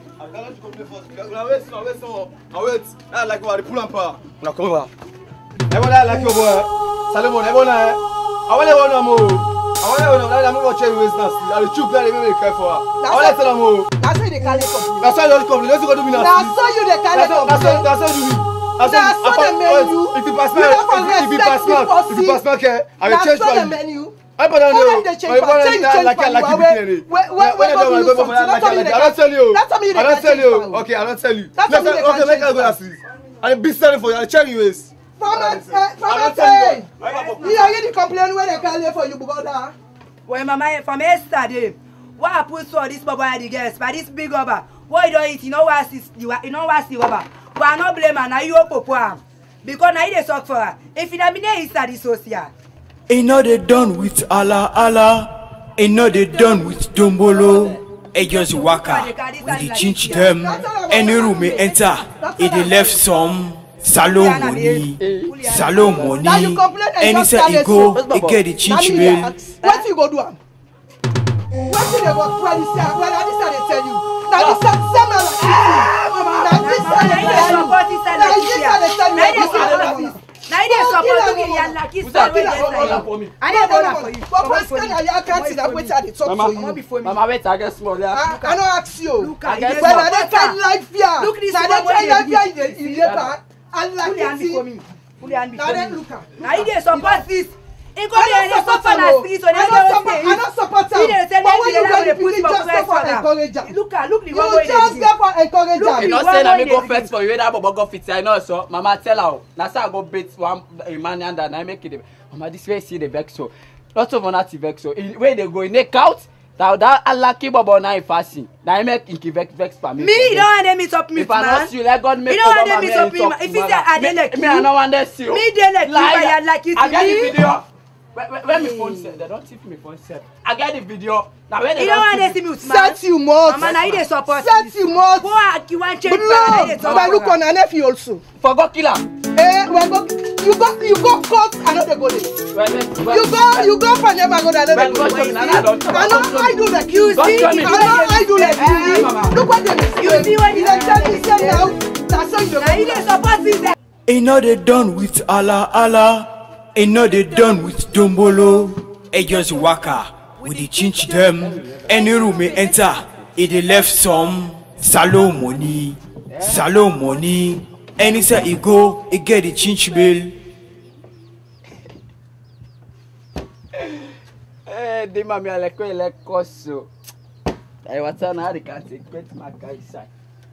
Wait, I like what the pull and power. Now come over. Everyone like your boy. Salomon, everyone. I want to know more. I want to know that I'm not watching with us. I'll choose that they make care for her. I want to tell them more. That's why they can't come. That's why they come. Let's go to me now. That's why you they can't come. That's why that's why you do. That's why they menu. If you pass me, if you pass me, if you pass me, okay, I will change for you. I don't know. I don't know. Like like you. Where where where do you go for that? Like I don't tell you. I don't tell you. Okay, I don't tell you. Okay, make I go and see. I'm be selling for you. I check you is. Farmer, farmer, say. You are getting complaint when they can't live for you, brother. Well, mama, from yesterday, what I put for this bubble at the girls, but this big rubber, what you don't eat, you know what is you know what's the rubber. But I not blame her, now you popo because now you dey suck for her. If you don't be there, it's the social. Ain't no they done with Allah Allah. Ain't no they done with Dombolo. They just waka with the chinch them. Any room they enter, it they left some salon money, salon money. Any say he go, he get the chinch bill. What you go do? What you they go try to say? Well, I just they tell you. Now this same like this. Now this they tell you. Now this they tell you. Now they support me and like it's so way for I dey hold for you. But president I can't see that wait I dey talk for you. Mama wait I get small there. I no ask you. Look at this. When I dey find life here. Look this one. Now dey find life here in the park. And like it for me. Fully and now then look at. Now you dey support this. He go dey suffer na street so I don't support am. He dey say but when you go go put just go for encourage am. Look at look the one you wey dey just go for encourage am. You know say na me go first for you wey that bobo go fit I know so mama tell her na say I go beat one man and that na make it mama this way see the vex so lot of una ti vex so where they go in a count that that unlucky bobo na fasting na make in vex vex for me. Me you don't want me top me man. If I not see you let God make you don't want me top me if you say I dey like you me I no want to see you. Me dey like you I like you to me. I get the video. When, when me phone set, they don't tip me phone set. I get the video. Now when they you don't, don't want to see me set you mouth. Mama, now you dey support. Set you mouth. Go out, you want change. But look on an nephew also. For go killer. Eh, when go, you go, you go court another go there. You go, you go for never go there. Another go there. I know I do like you. See, I know I do like you. Look what they you see what you tell me say now. That's how you. Now you dey support this. Ain't no they done with Allah Allah. Ain't no they done with Dombolo. They just waka with the chinch them. Any room they enter, it they left some salon money, salon money. Any say he go, he get the chinch bill. Eh, they mami like we like coso. I was saying I can't take bet my guy side.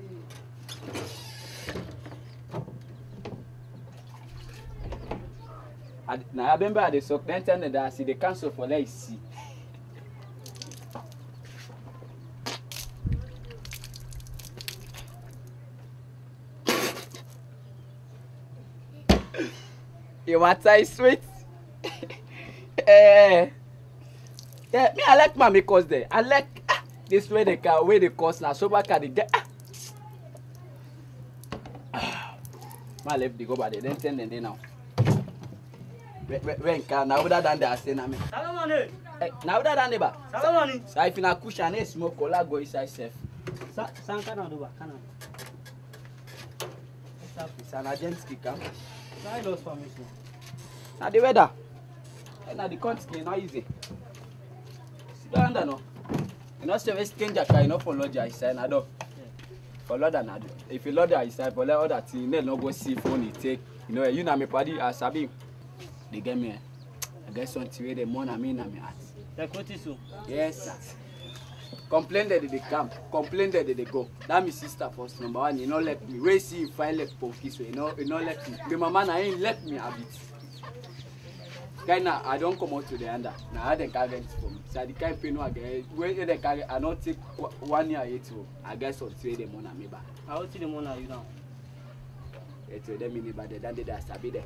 Now I remember at the sock then tell them that I see the council for let's see. You want to sweet? Eh, yeah, me I like mommy cause there. I like ah, this way they can way they cost now so back at the get. Ah. My left they go by the then tell them they now. When can now that than they say na me. Salomon. Eh, now that than they ba. Salomon. So if na cushion e smoke cola go inside safe. Sa san kana do ba kana. Sa na gent ki kam. Try those for me. Now the weather. Now the country not easy. Sit down there no. You know, say stranger can you not follow your side na do. Follow that na do. If you load your side, follow other thing. They no go see phone you take. You know, you na me party as sabi. They get me. I get something where the money me na me heart. Like what is so? Yes, sir. Complain that they come. Complain that they go. That my sister first number one. You know, let me. Where see if I let Poki so you know, you know let me. My mama na ain't let me have it. Kind I don't come out to the under. Now I don't carry it for me. So the kind pay no again. When they carry, I not take one year eight so I guess on three the money me back. How much the money you now? It's a them in but the then they that sabi there.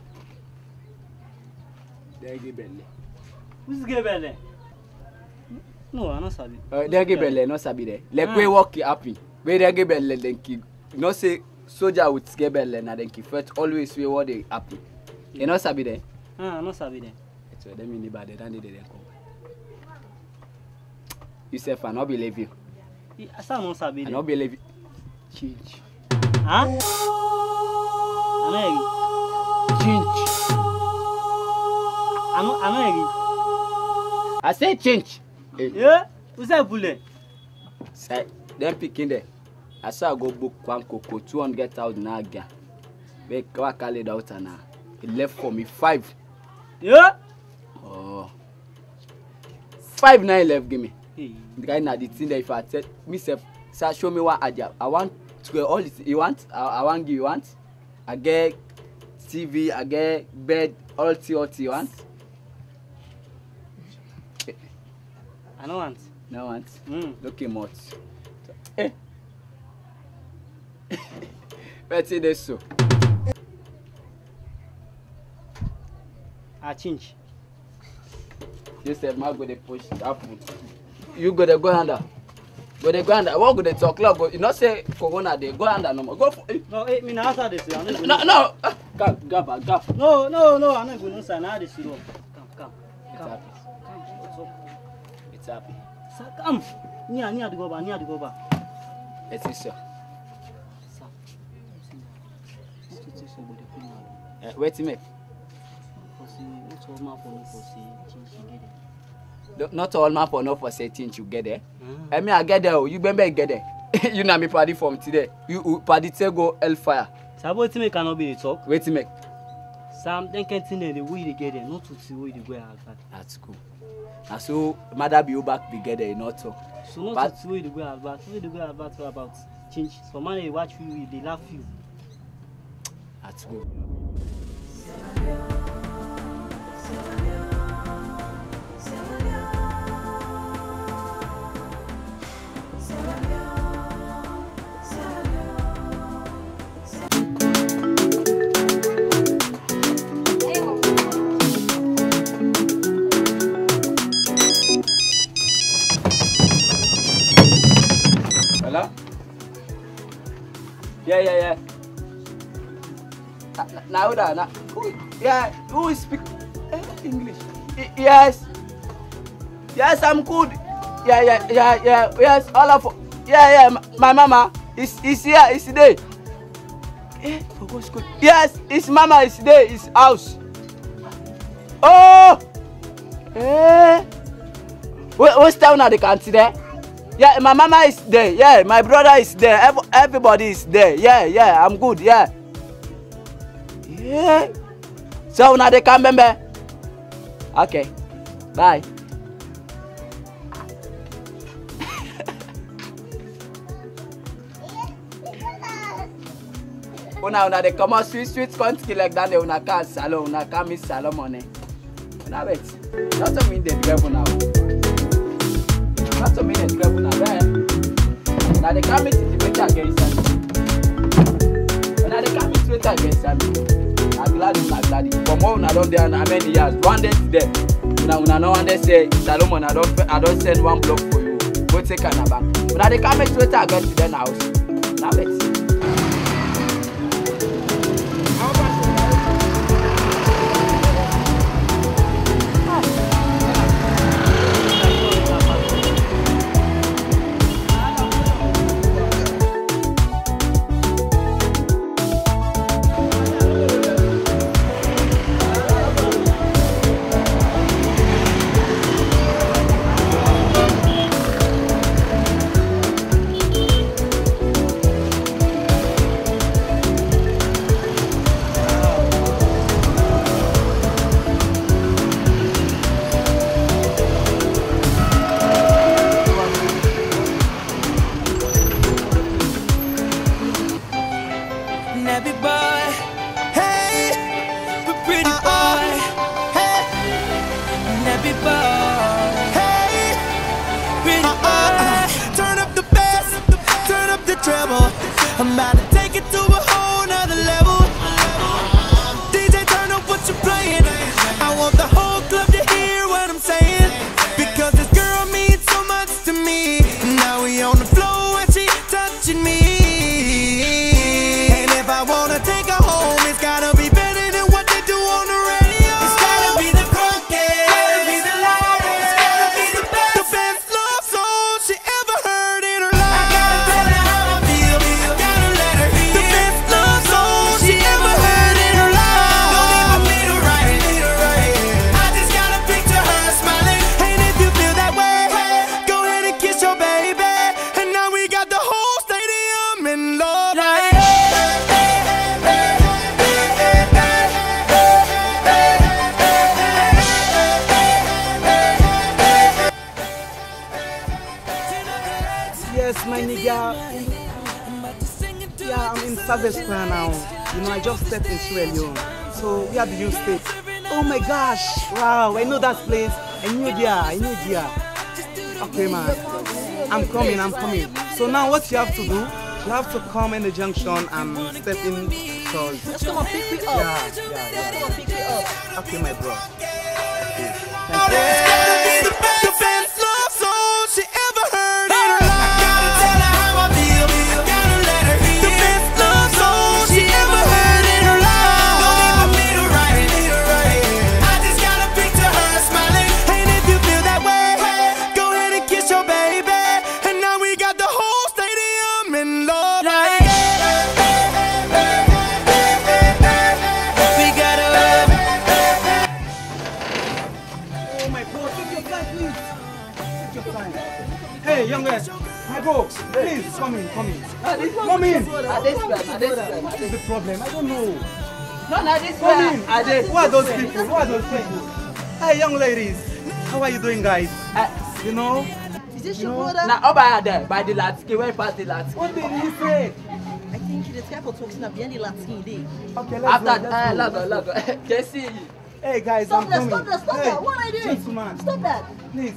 They give belly. Who's give belly? No, I not sabi. Uh, they give belly, no sabi there. Like we walk happy. Where they give belly then keep. You know say soldier with give belly na then keep first always we what they happy. You know sabi there. Ah, no sabi there. So them in the bad, they don't need them come. You say, I don't believe you. I don't sabi. I don't believe you. Change. Huh? I know. Change. I know. I know. I say change. Yeah. Who's that bullet? Say, them picking there. I saw go book one cocoa two hundred thousand again. Make what call it out and he left for me five. Yeah. Oh. Five nine left, give me. Hey. The guy now the thing that if I said, Mister Sir, show me what I do. I want to get all this you want. I, I want give you want. I get T V, I get bed, all tea, all tea you want. I don't want. No want. Mm. Looking much. Eh. Let's see this so. I change. You said, "Ma go dey push that food." You go dey go under. Go dey go under. What go dey talk loud? Go. You not say Corona dey go under no more. Go for. No, eh, me na answer this. No, no, no. Gap, gap, gap. No, no, no. I'm not going inside. Now this is wrong. Come, come. It's happy. What's up? It's happy. Sir, come. Near, near the go back. Near the go back. Yes, sir. Sir. Uh, wait a minute. Not all man for no for certain you get there. Mm. I mean I get there. You remember get there. You know me party from today. You party say go hellfire. So what make cannot be the talk. Wait a minute. Sam then can't see the way they get there. Not to see where they go out. That's cool. And so mother be you back be get there not so. So not but, to see where they go out. Where they go out about about change. So man they watch you, they laugh you. That's good. Hello? Yeah, yeah, yeah. Now that now, yeah, who is speak English? Yes, yes, I'm good. Yeah, yeah, yeah, yeah, yes, all of, yeah, yeah. My mama is is here, is there. Eh, for God's sake. Yes, his mama is there, his house. Oh, eh, what's down at the country there? Yeah, my mama is there. Yeah, my brother is there. Every, everybody is there. Yeah, yeah, I'm good. Yeah. Yeah. So now they come, remember? Okay. Bye. Una una they come out sweet sweet country like that. They una can't salon. Una can't miss salon money. Now wait. Not mean they grab now. Not mean they grab now. Now they come meet the better against them. Now they come meet better against them. I'm glad I'm glad. For more I don't there how many years. One day today. Now una no one day say Salomon I don't I don't send one block for you. Go take an bank. Now they come meet better against them house. Now wait. I'm about to take it to a whole nother level. D J, turn up what you're playing. I want the whole club to hear what I'm saying, because this girl means so much to me. Now we on the floor and she touching me. And if I wanna take her home, it's gotta be better than what they do on the radio. It's gotta be the crunky, gotta be the loudest, it's gotta be the best, the best love song she ever heard in her life. I gotta tell her how I feel, gotta let her hear the best love song she ever heard in her life. Don't need for me to write it, I just gotta picture her smiling. And if you feel that way, go ahead and kiss your baby. And now we got the whole stadium in love. Like, yes, my nigga. Yeah, I'm in Savage Square now. You know, I just stepped in Sierra Leone. So we are the new state. Oh my gosh! Wow, I know that place. I knew there. I knew there. Okay, man. I'm coming. I'm coming. So now, what you have to do? You have to come in the junction and step in. Cause just come and pick me up. Yeah, yeah, yeah. Just come and pick me up. Okay, my bro. Okay. it's gotta be the best, the best love song she ever heard in her life. I gotta tell her how I feel, gotta let her hear the best love song she ever heard in her life. Don't need for me to write it, I just gotta picture her smiling. And if you feel that way, go ahead and kiss your baby. And now we got the whole stadium in love. Like, we gotta love. Oh my bro, take your time, please. Take your time. Hey, young man, my bro, please come in, come in. Come in. What is the problem? I don't know. No, no, this Come in. one. Who are those people? Who are those people? Hey, young ladies, how are you doing, guys? Uh, you know? Is this you your know? brother? Now, over there, by the Latski, where past the Latski. What did he say? I think the type of talks behind the Latin day. Okay, let's After go. that, Let's uh, go. logo, logo. Jesse. Hey, guys, Stop I'm that, coming. stop that, stop hey, that. What are you doing? Gentleman, Stop that. please.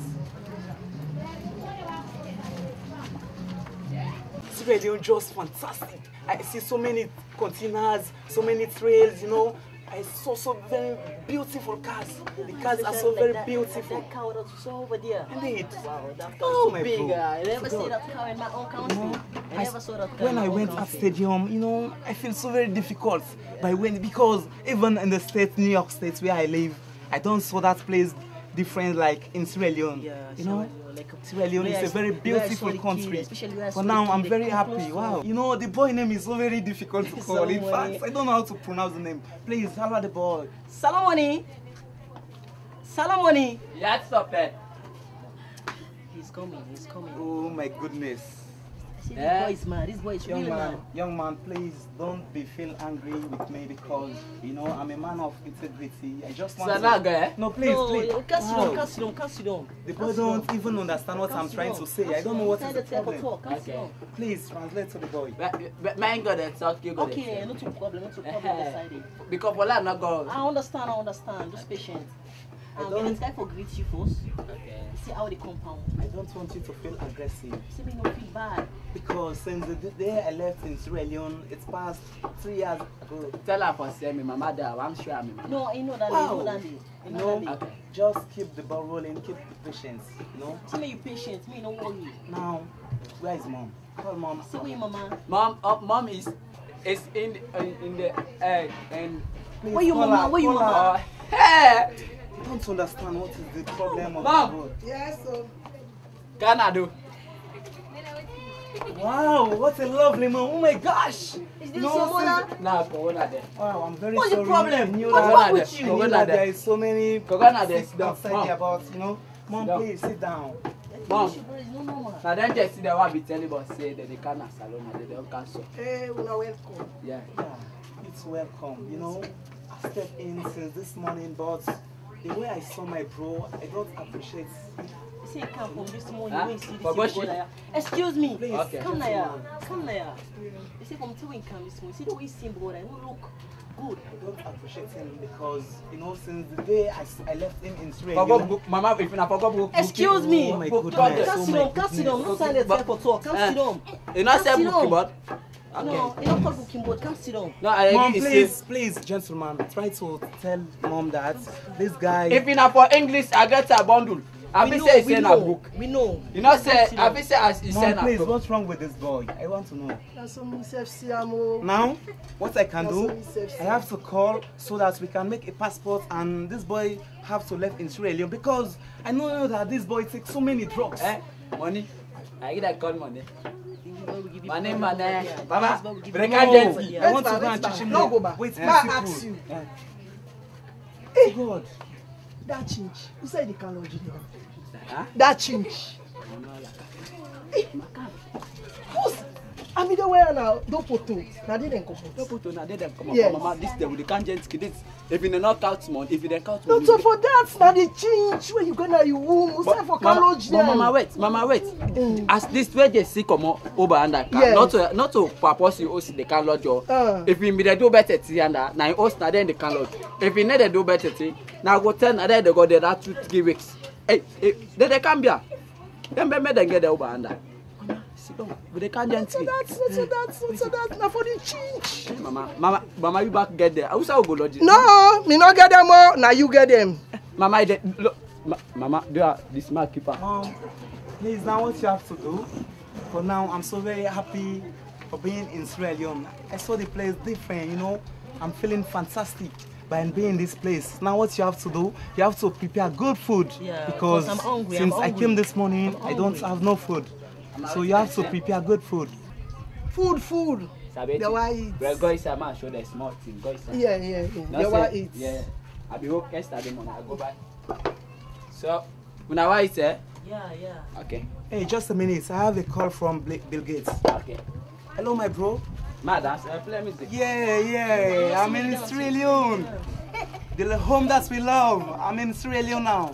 Sierra Leone just fantastic. I see so many containers, so many trails, you know. I saw so very beautiful cars. The cars are so very beautiful. That car that you saw over there. Indeed. Wow, that car Oh, is my so big. bro. Uh, I never Forgot. see that car in my own country. You know, I I never saw that car when in my I own went at country. stadium, you know, I feel so very difficult by when because even in the state, New York State where I live, I don't saw that place different like in Sierra Leone. Yeah, you Sierra know, Leone, like Sierra Leone where is I a very saw- where I saw beautiful the kid, country. especially where I saw But the now kid, I'm the very kid happy. close to Wow. me. You know, the boy name is so very difficult to call. In Salomone. fact, I don't know how to pronounce the name. Please, how about the boy? Salomone. Salomone. Yeah, stop that. He's coming, he's coming. Oh my goodness. See, this Yeah. boy is mad. This boy is Young really man, mad. young man, please don't be feel angry with me because you know I'm a man of integrity. I just want So to. now, guy. No, please, no, please. you can't sit Wow. down, can't sit down, can't sit down. The Can't boy sit don't down. even understand what Can't I'm sit trying down. to say. Can't I don't sit know what down. is the Inside type of problem. talk, can't sit Okay. down. Please translate to the boy. Man go there, talk you go there. Okay, no to problem, no to problem Eh, decided. Because for that, not go. I understand, I understand. Just patient. I'm don't- gonna try for greet you first. Okay. See how they compound. I don't want you to feel aggressive See me no feel bad. because since the day I left in Sierra Leone, it's past three years ago. Tell her for say me, mama there. I'm sure I'm. No, I know that Wow. day, I know that day. I You know know, that day. Okay. just keep the ball rolling, keep the patience. You know. See me you patient, me no worry. Now, where is mom? Call mom. See where your mama. Mom, uh, mom is is in the, in, in the uh, and. Please Where your call mama? her, Where your call mama? her. Uh, hey, I don't understand what is the problem of Mom. the road. Yes, sir. Canada. Wow, what a lovely mom. Oh my gosh. Is this No, your mother? Nah, Corona there. Wow, I'm very What's the sorry. problem? I knew What's that- wrong with I you? knew Corona that there. there is so many Corona there. sick Sit down. outside Mom. here about, you know. Mom, Sit down. please sit down. Mom. No normal. Now then just see the one be telling us say that they can't salon and they don't cancel. Hey, una welcome. Yeah. Yeah, it's welcome. You know, I stepped in since this morning, but the way I saw my bro, I don't appreciate. You see, you come from this morning, Huh? when you see this, For you what go shit? there. Excuse me. Please, Okay. Come here. Come here. You see, from two in come this morning. See the way you see, brother. You look good. I don't appreciate him because, you know, since the day I, s- I left him in Sierra Forgot Leone. book, mama. If you not forgot book. Excuse me. Oh my Book goodness. toilet. Can't Oh sit my down, can't sit down. No goodness. time to type of talk. Can't Eh. sit down. You not say Sit book down. keyboard. No, you don't call booking board. Come sit down. No, I Mom, agree. please, please, gentlemen, try to tell mom that this guy. If in for English, I get a bundle. I We be know, say we send a know. book. We know. You know say I be say as he Mom, send a please, book. what's wrong with this boy? I want to know. That's some myself see am o. Now, what I can That's do, what he said, I have to call so that we can make a passport, and this boy have to live in Sierra Leone because I know that this boy takes so many drugs. Eh? Money? I get that call money. Money, money. Baba, break No, a gently. I want to go and teach him. No, go back. Wait, Ma wait, ask you. Yeah. Hey, God. that change. Who said the can lodge you? Huh? That change. Hey, who's? I mean the way now. Don't put two. Now they didn't come out. Don't put on. They dem come up. Yes. Mama, this dem we can't gently. This if you not count money, if you don't count No, money. so for that, now they change when you go now you womb. Who said for can Mama, lodge but them? mama wait, mama wait. Mm. As this way they see come on over under car, Yes. not to not to purpose you host they can lodge your. Uh. If you dey do better thing under, now you host na then they can lodge. If you need to do better thing, now go tell na then they go there that two three weeks. Hey, hey, they they come here. Then be then get there over under. Sit down. But they can't So gently. that's so that's so that's now for the change. Mama, mama, mama, you back get there. I wish I would go lodge. No, me not get them all. Now you get them. Mama, they, look, ma, mama, do you this mark keeper? Um, please, now what you have to do. For now, I'm so very happy for being in Sierra Leone. I saw the place different, you know. I'm feeling fantastic by being in this place. Now what you have to do, you have to prepare good food. Yeah, because because I'm hungry, since I'm I hungry. came this morning, I'm I don't hungry. have no food. So you have to prepare good food. Food, food. Sabeti. They why eat. Well, go inside, man, show the small thing. Go inside. Yeah, yeah, yeah. No, They say- why eat. Yeah. I be hope yesterday morning. I go back. So, when I was there. Yeah, yeah. Okay. Hey, just a minute. I have a call from Bla- Bill Gates. Okay. Hello, my bro. Madam, I play music. Yeah, yeah. I'm in Sierra Leone. The home that we love. I'm in Sierra Leone now.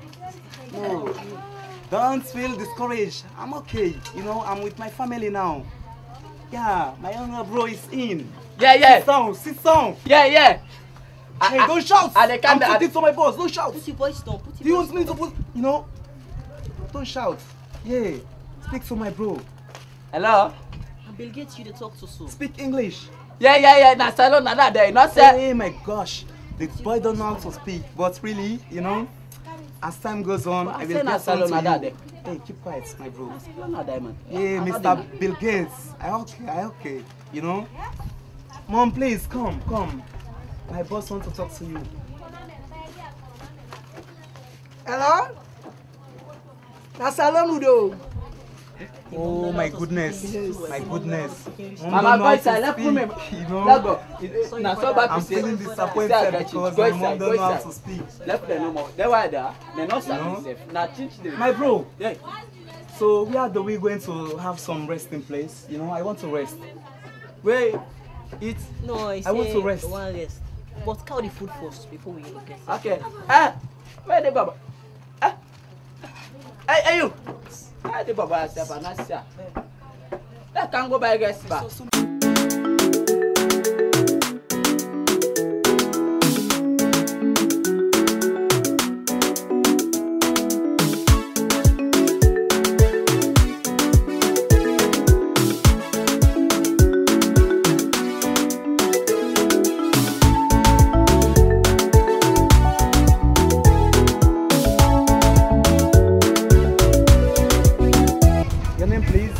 No. Don't feel discouraged. I'm okay. You know, I'm with my family now. Yeah, my younger bro is in. Yeah, yeah. Sit down, sit down. Yeah, yeah. Hey, don't shout. I, I, I'm putting to my boss. Don't shout. Put your voice down. Put Do you want me to put, you know? Don't shout. Yeah. Speak to my bro. Hello? And Bill Gates, you to talk to so. Speak English. Yeah, yeah, yeah. Na salon na that there. Not say. Hey, my gosh. The boy don't know how to speak. But really, you know, as time goes on, But I I say will na get salon on na to that you. Hey, keep quiet, my bro. Salon na that, man. Hey, I'm Mister not Bill Gates. I okay, I okay. You know? Mom, please, come, come. My boss wants to talk to you. Hello? That's salon udo. Oh my goodness, my goodness. Mom Mama, don't know go how to inside. Let's put me. speak, you know? Let's go. Now, so back to I'm say. feeling disappointed Say I get you. because Go my inside, mom go don't know how inside. to speak. Left them no more. They were there. They not You know? safe. Now, change the. My bro, Yeah. so where are we going to have some resting place? You know, I want to rest. Wait. Eat. No, I, I want to rest. One rest. But count the food first before we look at it. Okay. Ah. Where the baba? Ah. Hey, hey you. Where the baba? Step and I say. That can go by guys back. Your name, please?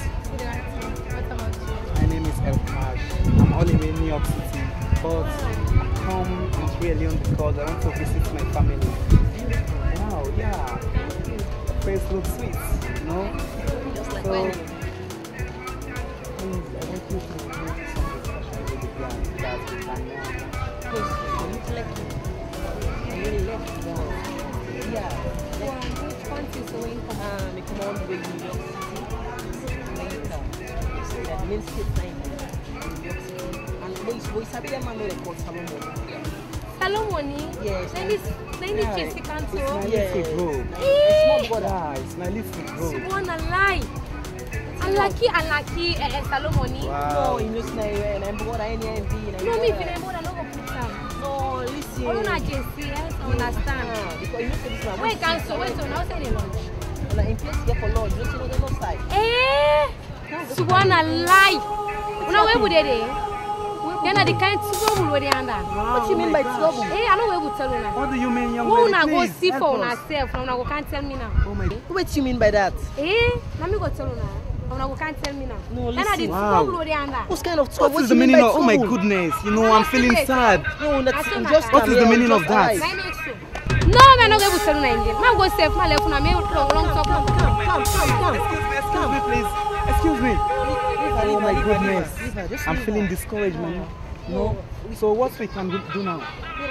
My name is El Cash. I'm all the way in New York City, but I come in Sierra Leone because I want to visit my family. Wow, yeah. The place looks sweet, you know? Just like So, mine. please, I want you to do some discussion with the guys that we can know. Because you look like you really left one. Yeah. Which country is going to Ah, me come all the way to New York City. America. So that main state line in New York City. And boys, boys, have them man know they call Salomon. Salomoni? Yes. Then this, then this Yeah, chick it's can't my tell. little bro. Small brother. Yeah, it's my little bro. Wanna lie? Unlucky, unlucky, eh, eh, Salomoni. No, Wow. you listen to you and I'm brother any M P. No, me if you know, I don't go put down. No, listen. All on J C, yes, I understand. Ah, because you know say this man. Wait, cancel, wait, so now say the lunch. Like in place get for lunch, you know say no dey no side. Eh, Swana lie. Una where would they? You're not the kind of trouble where they under. What do you mean by trouble? Hey, I know where we tell you now. What do you mean, young lady? lady? Go see for herself. Now go can't tell me now. Oh my God. What do you mean by that? Eh? Let me go tell you now. Now go can't tell me now. No, listen. Wow. What kind of trouble? What is the meaning of? Oh my goodness! You know I'm feeling sad. No, that's just. What is the meaning of that? No, man, no go tell you now. Man go save my life. Now me long long talk. Come, come, come, come. Excuse me, please. Excuse me. Oh my goodness! I'm feeling discouraged, man. No. So what we can do now?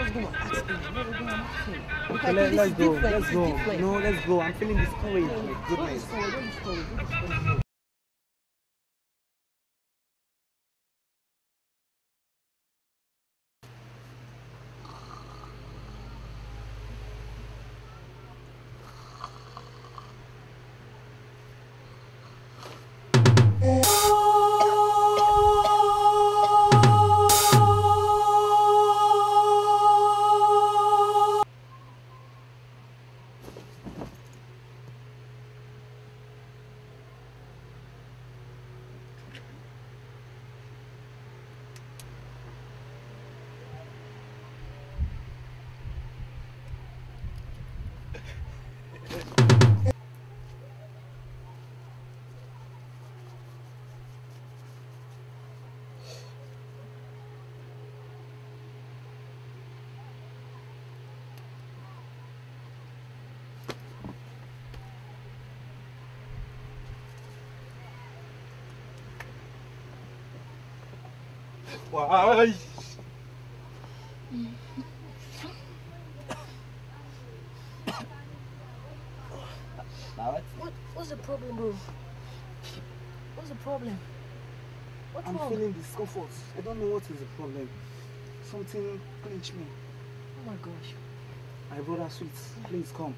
Okay, let, let's go. Let's go. No, let's go. I'm feeling discouraged. My goodness. Why? What? What's the problem, bro? What's the problem? What's I'm wrong? feeling discomfort. I don't know what is the problem. Something clinch me. Oh my gosh. My brother Sweet, please come.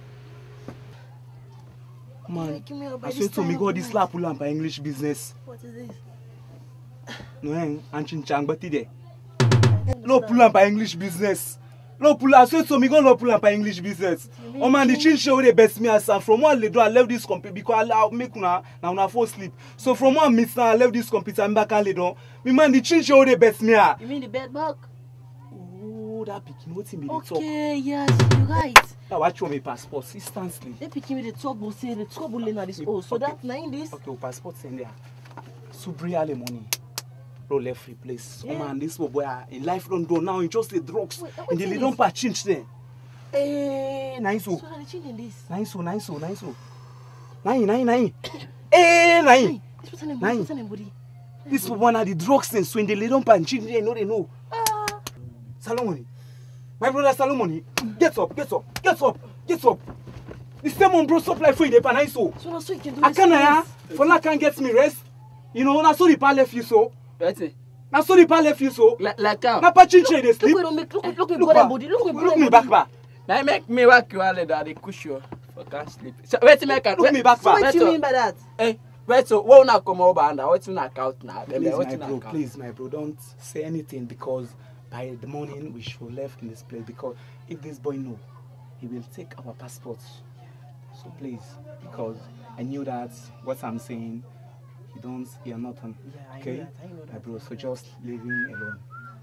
You're Man, making me up by I this swear to time me, of God, night. this slap will by English business. What is this? No, eh? Anchin Chang, but today. No pull up by English business. No pull up. I swear to me, God, no pull up by English business. Oh man, the chin show they best me as from one ledo I left this computer because I make una now una fall sleep. So from one miss I left this computer and back and ledo. Me man, the chin show they best me. You mean the bed bug? Oh, that picking what him be the talk. Okay, yes, you're right. Now watch your passport instantly. They picking with the trouble, say the trouble in this. Oh, so that nine this. Okay, your passport in there. Subri all the money. Bro left free place. Yeah. Oh man, this boy in life don't do now. He just the drugs. Wait, and the don't patch change there. Eh, nice So oh. how they changing this? Nice oh, nice oh, nice oh. Nine, nine, nine. Eh, nine. This person name, Nine. this person name, buddy. This one are the drugs things. So when they don't patch change there, no they know. Ah. Salomoni. My brother Salomoni. Get up, get up, get up, get up. The same one bro stop like for you, nice oh. So now so you can do I this. can't ya. For now can't get me rest. You know, that's so the pal left you so. That's it. That's so the pal left you so. Like, like how? Na patch change they Look sleep. where don't make look look look Look brother back. body. Look where Look brother me body. back back. Now make me work you all that they push you for can't sleep. So wait till make Look me back So back. what do you mean by that? Eh, wait so what una come over and what una count now? Please, What my una bro, count? please, my bro, don't say anything because by the morning we should left in this place because if this boy know, he will take our passports. So please, because I knew that what I'm saying, you don't hear nothing. Yeah, I know Okay, that, I know that. my bro, so just leave him alone.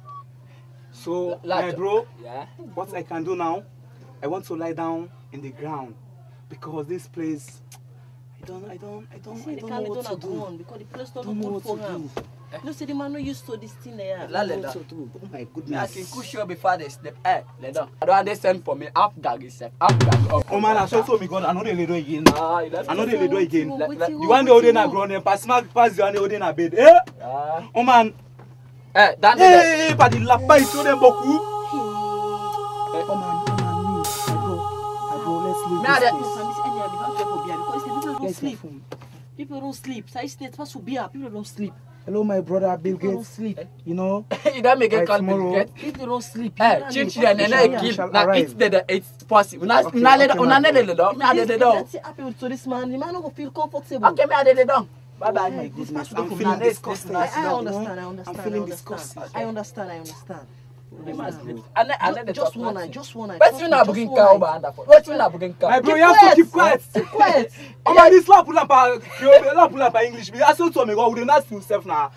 So, Like- my bro, Yeah. what I can do now, I want to lie down in the ground because this place, I don't, I don't, I don't, See, I the don't car know don't what to go do. on because the place don't Don't know look what good for to him. do. You know, see the man no used to this thing there. La I don't know leda. what to do. Oh my I goodness. can push you before they step. Eh, leda. I don't understand for me. Half gag is safe. Half gag. Oh man, I swear to me God, I know they lay do again. Ah, you don't I know they lay do again. Wait, Like- wait, like- wait, You want the wait, holding a wait. ground and pass my pass the one holding a bed. Eh? Ah. Oh man. Eh, dan Eh, but the lapa is so them beaucoup. Hey. Oh man, oh man, me, my bro, my bro, let's leave Me are this the- place. Some is any of the people beer because the people don't Where's my sleep. phone? People don't sleep. So I say it's supposed to be people don't sleep. Hello, my brother Bill People don't Gates. sleep. You know, You don't make By a call tomorrow. me get. People don't sleep. Eh, You change know, the people nene don't shall- kill. shall Now arrive. it's the it's possible. Now Okay, now okay, let my una bro. ne le do. Me ade Yes, the do. let's say happy with to this man. The man don't feel comfortable. Okay, me ade the do. Bye oh bye. my This goodness, must I'm be feeling from- disgusted. I, I you know? understand. I understand. I'm feeling I understand. disgusted. I understand. I understand. You must Just, sleep. And and then the just talk one nothing. night. Just one night. What Trust you me, na just booking one car night. over under for? What you na booking car? My bro, Keep you have to quiet. keep quiet. Keep quiet. Oh man, this lap pull up a lap pull up a English. I saw to me God, we don't ask yourself now.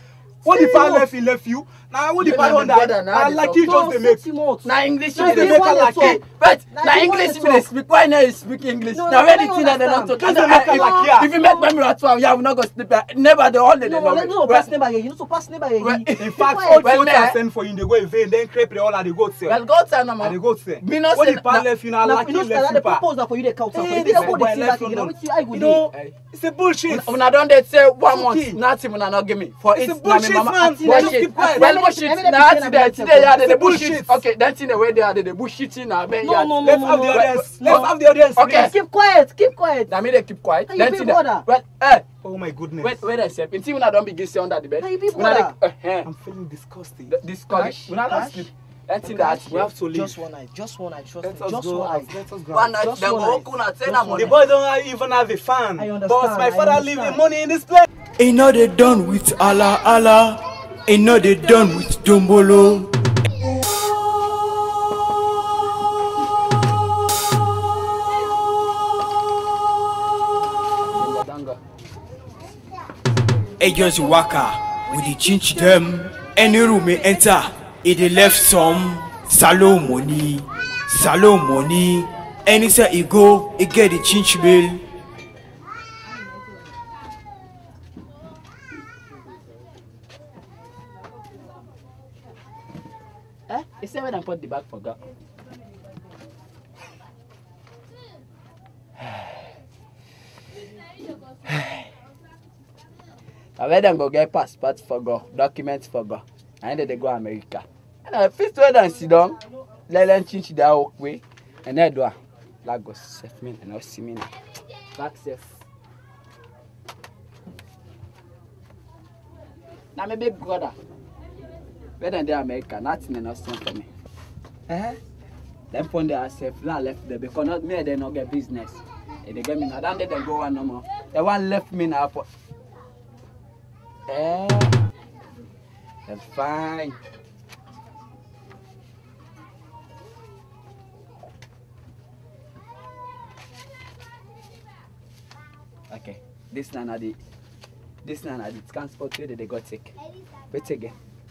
What if I left, he left you? Now, what if I don't die? I like you just to make. Now, English, you they make a like but now, English, you speak. Why not speak English? Now, anything that they don't talk. If you make memory at twelve, yeah, we're not going to sleep. Never the whole day. No, let's not pass never here. You need to pass never here. In fact, all the I send for you, they go in vain, then crepe the all at the goat sale. Well, goat sale, no man. The goat sale. Me not what say if I left you now? Like you left you back. For you, they count. You know, it's a bullshit. When I don't they say one month, nothing when I not give me. For it's bullshit, man. Bullshit. Well, bullshit. Now today, today, yeah, the bullshit. Okay, that's in the way they are. The bullshitting now. No, no, no. Let's have the audience. Let's have the audience. Okay, keep quiet. Keep quiet. Now me they keep quiet. That's in the. Well, eh. Oh my goodness. Wait, wait a second. Until when I don't begin to say under the bed. I'm feeling disgusting. Discouraged. When I don't sleep. That's in that. We have to leave. Just one night. Just one night. Trust me. Let us Just go one out. night. Let us go One out. night. They go cool and say that money. The boy don't even have a fan. I understand. Boss, my I father leave understand. the money in this place. Ain't not they done with Allah Allah. Ain't not they done with Dombolo. Hey, just waka with the chinch them. Any room me enter, it they left some salo money, salo money. Any say he go, he get the chinch bill. Eh? He said when I put the bag for God. I let them go get passport for go, documents for go, and then they go America. And I first when I sit down, let them change their way, and then do a Lagos safe me and not see me now. Back safe. Now my big brother, better than the America, nothing and nothing for me. Eh? Them phone they are safe. Now left there because not me they not get business. If they get me now, then they go on no more. They one left me now. For eh, that's fine. Okay, this now na the this now na the transport way that they got take. Wait again.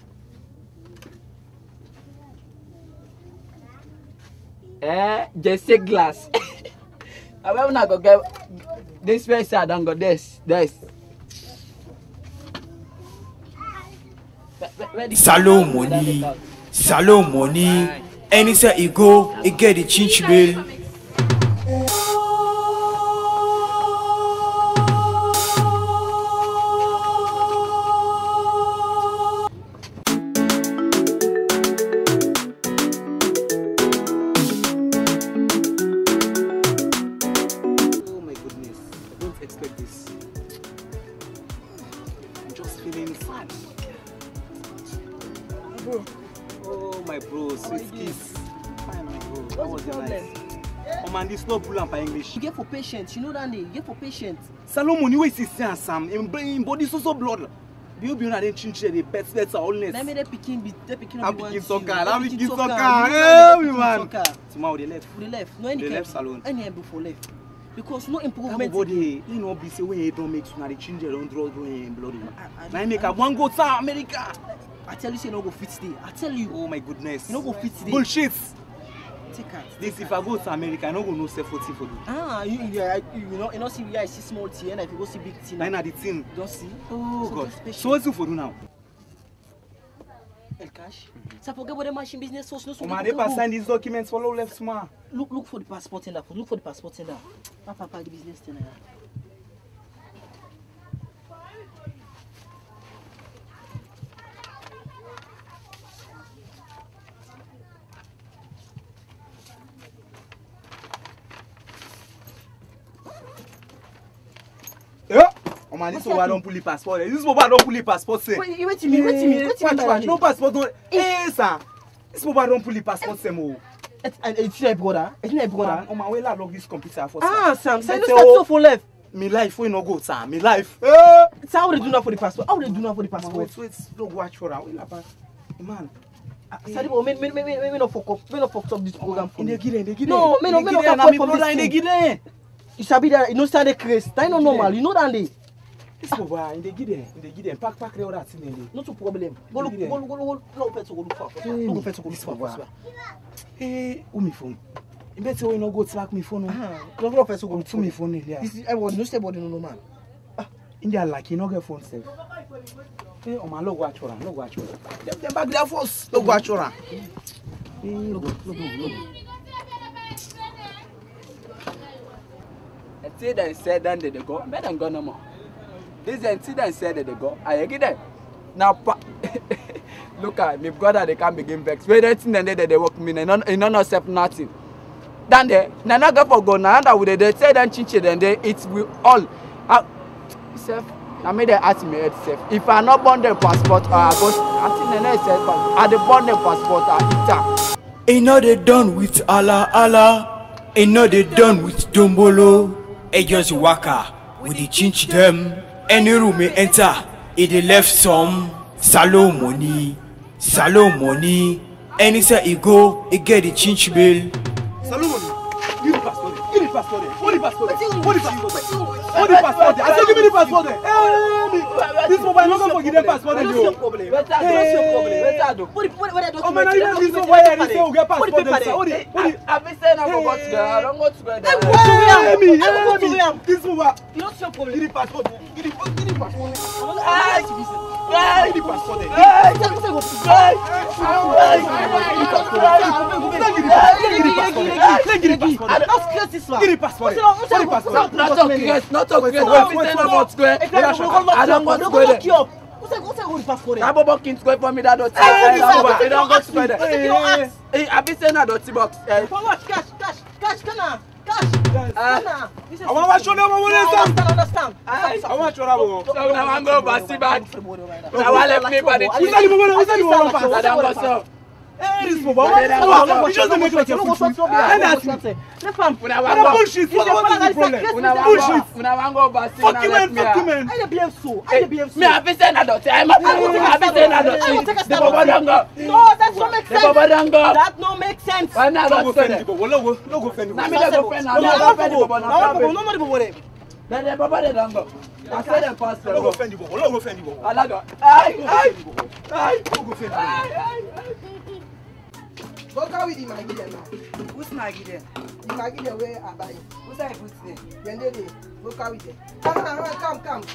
Eh, just a glass. I will not go get this way side. Don't go this, this. Salo money, salo money. Any say he go, he get the chinch bill. Oh my goodness, I don't expect this. I'm just feeling sad. Bro. Oh my bro, sweet kiss. Fine my bro. That was the night. Oh man, this no bull and English. You get for patience, you know that you get for patience. Salomon, you is saying Sam. In brain, body, so so blood. You be on a chinch, the best bets are allness. Let me the picking, be the picking. I'm picking soccer. I'm picking soccer. Hey, man. Tomorrow they left. The left. No any. The left salon. Any before left. Because no improvement. Everybody, you know, be say when you don't make so now the change don't draw draw bloody. Now make a one go to America. I tell you, say no go fit today. I tell you. Oh my goodness. You no go fit today. Bullshit. Take out. This if I go to America, I no go no sell forty for you. Ah, you yeah, you know, you know see where I see small tea, and if you go see big tea. Now na the thing. Don't see. Oh So God. special. So what's you for do now? El cash. So forget about the machine business. So no. Oh man, they pass sign these documents for low left smart. Look, look for the passport in that. Look for the passport in that. My papa the business thing. Yeah. Oh man, this one don't pull the passport. This one don't pull the passport. Say. Wait, wait to me, wait to me, wait to me. Watch, no passport. No. Eh, sir. This one don't pull the passport. Say mo. It's your brother. It's your brother. On my way, I log this computer for. Ah, Sam, Sam, you start so for left. Me life, we no go, sir. Me life. Eh. So how would they do now for the passport? How would they do now for the passport? Wait, wait, don't watch for that. Man. Sorry, but me, me, me, me, me, no fuck up, me no fuck up this program for me. In the gide, in the gide. No, me no, me no fuck up for this thing. You sabi that, you know, start the craze. That no normal. You know that they. This boy, in the giden, in the giden, pack pack all that thing in there. Not a problem. Go look, go look, go look, go look, go look for. Go look for, go look for. Hey, who me phone? You better we no go track me phone. Go look for, go look for me phone here. This is everyone. No stay body no man. India like you no get phone safe. Hey, o ma lo go achora, lo go achora. Dem dem back there first. Lo go achora. Hey, lo go, lo go, lo go. I see them said then they go. Better than go no more. This incident said that they go. I get it. Now, look at me, brother. They can't begin vex. Wait, that's then they they work me. They don't, they don't accept nothing. Then they, they not go for go. Now that would they say then chinche then they it will all. Uh, self. I made they ask me itself. If I not born them passport or I go, I think they say I the born them passport or it. Ain't no they done with Allah Allah. Ain't no they done with Dombolo. It just waka with the chinch them. Any room may enter, it they left some salo money, salo money. Any say he go, he get the chinch bill. Salo money, give the passport, give the passport, hold the passport, hold the passport, hold the passport. I say give me the passport. Hey, this mobile no go forget the passport. What's your problem? What's your problem? What's your problem? What what what document? Oh man, I even this mobile here. They say we get passport. Hold it, hold it. I've been saying I go go together. I don't go together. Hey me, hey me. This mobile. You don't your problem. Give the passport. Give the give the passport. Ah, give the passport. Hey, give the passport. I don't stress this one. Give the passport. What's the passport? Not talk yes, not talk yes. I don't go together. What's that? What's that? Hold the passport. I Bobo King square for me that dot. Hey, I don't go together. Hey, Hey, I be saying that dot box. how much cash? Cash, cash, kana, cash. Kana. I want to show them what it is. Understand, understand. I want to show them. So now I'm go basi bag. Now I left me by the Who's that? Who's that? Who's that? I don't go so. Hey, this mobile. You just make like a fool. And that's it. Una What a bullshit. What a problem. Una Bullshit. Una wango basi. Fuck you man. Fuck you man. I dey blame so. I dey blame so. Me I be saying that dot. I'm a I be saying that dot. The Bobo don't go. No, that don't make The sense. Bobo don't go. That no make sense. Why not No go go fend the Bobo. No go. No go fend the Na Bobo. me dey go friend. No, Na no, me dey go. no, no, no, no, no, no, Then the Bobo they don't go. I say them pass. No go fend the Bobo. No go fend the Bobo. I go. Ay ay ay. No go fend the Bobo. Go carry the Maggi there now. Who's Maggi there? The Maggi there where I buy. Who's that put there? Then they dey. Go carry there. Come on, come, come.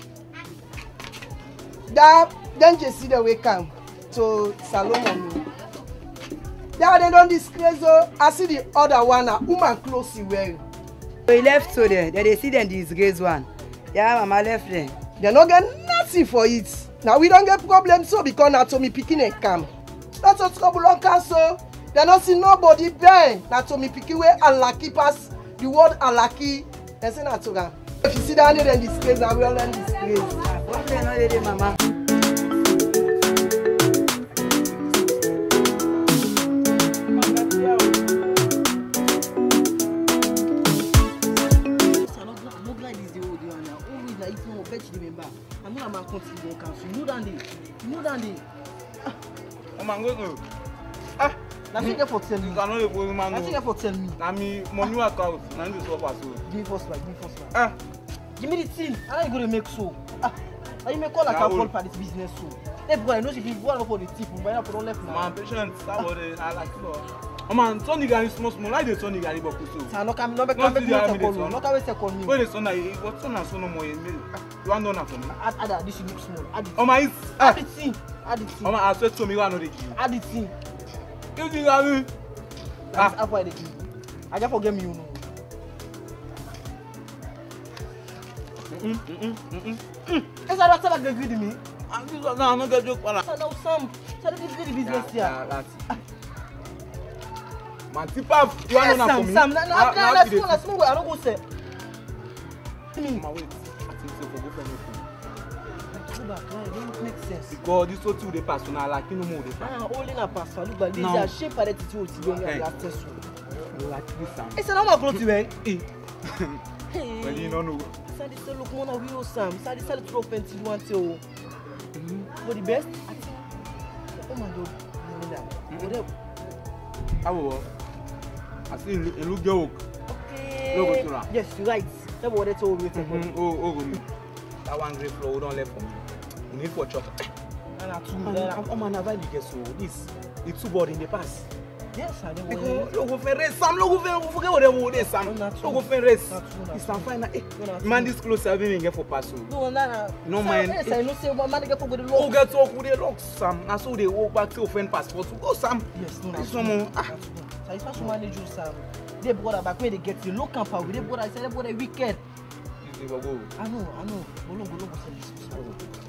That then you see the way come to Salomon. There they don't disgrace. Oh, I see the other one. A woman close he wearing. So he left so there. Then they see them disgrace one. Yeah, mama left there. They don't get nothing for it. Now we don't get problem so because now to me picking a cam. That's a trouble on council. They don't see nobody there. Now to me picking where unlucky pass the word unlucky. They say not to them. If you see down there then disgrace, I will learn disgrace. Okay, no, they did, mama. You know that day. You know that day. Oh man, go go. Ah. Now you get for tell me. You cannot go man. Now you get for tell me. Na me money account. Na this what pass. Give me first one. Give me first one. Ah. Give me the thing. How you gonna make so? Ah. How you make call like a call for this business so? Everybody knows if you go for the tip, but not for left. Man, patient. That was I like it. Oh man, Tony Gary small small. Like the Tony Gary box so. Sa no come no make come make me call you. No come call me. Where the son I what son and son no more. You want know na for me? Add add this look small. Add it. Oh my. Add the thing. Add the thing. Oh man, I swear to me one no dey give. Add the thing. You think I mean? Ah, how why dey give? I just forget me you know. Mm mm mm mm. Is that what you agree with me? I'm just no, I'm not gonna joke for that. So now some, so this is the business here. That's man, tip up. You want to know for me? Sam, Sam, no, no, that's small, that's small. I don't go say. Me, my wait. I think so for go for me. Go back, it don't make sense. Because this what you dey pass, na like you no more dey pass. Ah, only na pass. Look like this. They are shape for that to to go here after so. Like this Sam. It's not my clothes wear. Eh. Well, you don't know. Say this look more na we Sam. Say this side to open till one till. For the best, I think. Oh my God, whatever. How about? I see you look your work. Okay. Look what you are. Yes, you're right. That's what they told me. Oh, oh, oh. That one great floor, we don't left for me. We need for chocolate. And I two. I'm on a value get so this. It's too bored in the past. Yes, I don't want to. Logo for race, Sam. Logo for forget what they want this, Sam. Logo for race. It's some fine. Man, this close I even get for pass. No, no, no. No man. Yes, I know. Say one man get for the lock. Who get talk with the locks, Sam? I saw they walk back to offend passport. Go, Sam. Yes, no, no. Someone. Ah. So if I should manage you, Sam. They brought back when they get the local power. They brought I said they brought a wicked. I know, I know. Go long, go long, go this.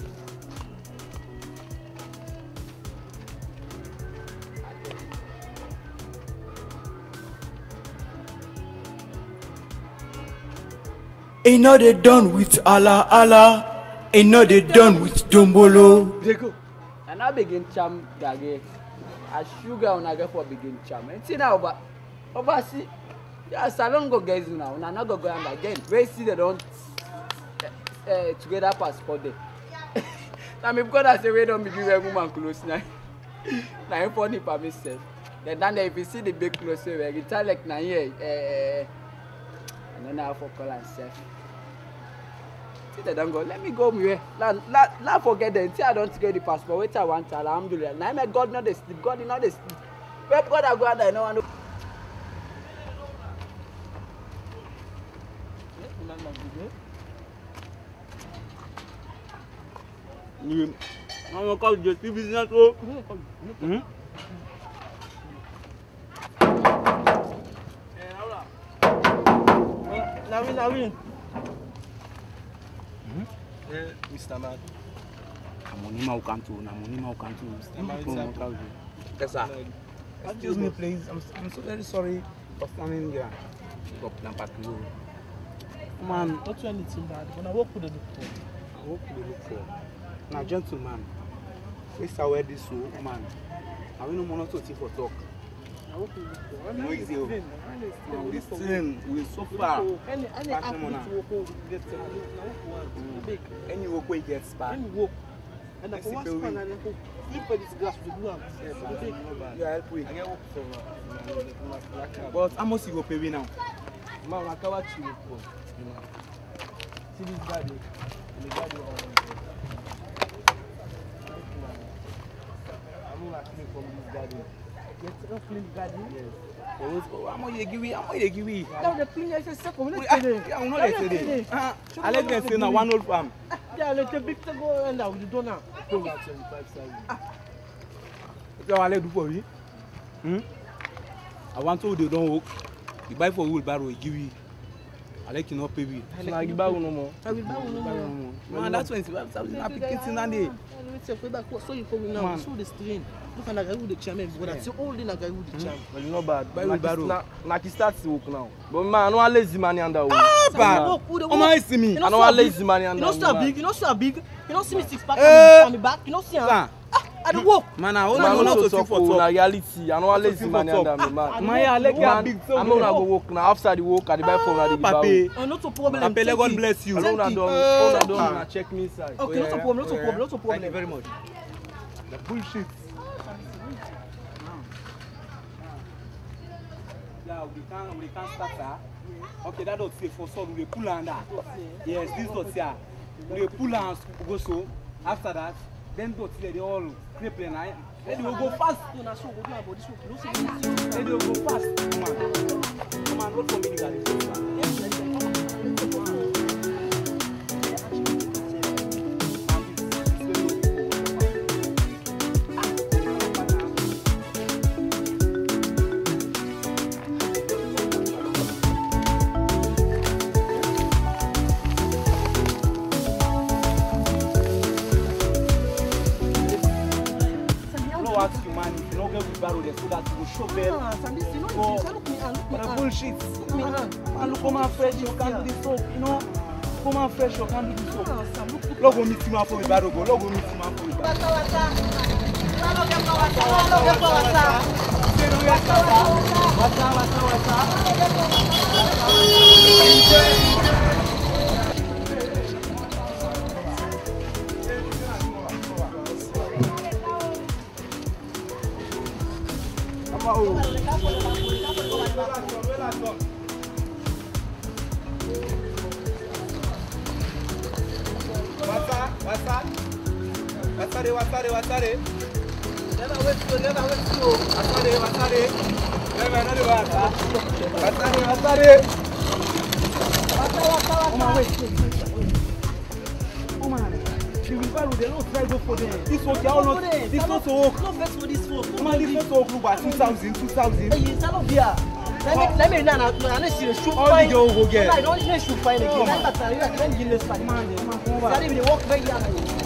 Ain't not they done with Allah Allah. Ain't not they done with Dombolo. Deko. And I begin cham gage. A sugar on a get for begin cham. And see now, but over see. Yeah, salon go guys now. Now not go go and again. Where see they don't uh, together passport there. Now me because I say we don't be doing woman close now. Now you funny for myself. Then then if you see the big close we get tell like now here. Uh, and then I for call and say. See they don't go. Let me go me. La la la forget them. See I don't get the passport. Wait I want. Alhamdulillah. Now my God not the sleep. God not the sleep. Where God I go and I know I know. I'm gonna call just business. Oh, hmm. Navin, Navin. Eh, Mister Man. Money ma ukantu, na money ma ukantu. Yes, sir. Excuse me, please. I'm I'm so very sorry for standing here. Go plan back to you. Man, not anything bad. When I walk with the doctor, I walk with the doctor. Now, gentleman, we saw where this so, man. I will no more to see for talk. I walk with the doctor. No easy. This thing will so far. Any any app to walk get big. Any walk way gets back. Any walk. And I for one span and I go flip for this glass with glue. Yeah, help me. I get work for. But how much you go pay me now? Man, I can't watch you. See this guy, the guy I'm not clean from this garden. Yes, not clean garden? Yes. I'm not give you, I'm not give you. Now the clean is a second. I'm not yesterday. I let them say now one old farm. Yeah, let the big to go and now you don't know. Go back twenty-five thousand. So I let do for you. Hmm? I want to they don't work. You buy for wheelbarrow, you give you. I like you not pay me. So I give back no more. I will buy no more. Man, that's twenty-five thousand. I'm picking that day. So you come now. So the strain. Look at the guy with the chairman. But that's all the guy with the chairman. Well, not bad. Buy wheelbarrow. Like he starts to work now. But man, I don't lazy money under. Ah, bad. Oh my, see me. I don't lazy money under. You know so big. You know so big. You don't see me six pack on me back. You know see. I don't work. Man, I want to talk for talk. Reality. I don't lazy money under me, man. Man, I like you big. I'm not gonna work now. After the work, I buy phone and the Papi. Oh, not a problem. Papi, God bless you. I don't know. I don't know. Check me inside. Okay, not a problem. Not a problem. Not a problem. Thank you very much. The bullshit. Yeah, we can we can start that. Okay, that dot say for so we pull under. Yes, this dot here. We pull and go so. After that, then dot here they all play play now. Then we go fast. Then we go fast. Come on. Come on, not for me guys. Barrow there so that you will show bell. Ah, Sandy, you know, you can look me and look me and bullshit. Look me and and look, come and fresh, you can do this soap, you know. Come and fresh, you can do this soap. Log on me to my phone, Barrow go. Log on me to my phone. Wata wata. Wata wata. Wata wata. Wata wata. Wasa. Wasare, wasare, wasare. Never wait to, never wait to. Wasare, wasare. Never, never, wasa. Wasare, wasare. Wasa, wasa, wasa. Oh man, the rival they don't try go for them. This one, they all not. This one so old. No vex for this one. Man, this one so old. About two thousand, two thousand. Hey, you stand up here. Let me, let me now. I need to shoot All the girls go get. I don't need to shoot fine again. Let me tell you, I can't give you this fight. Man, they walk very hard.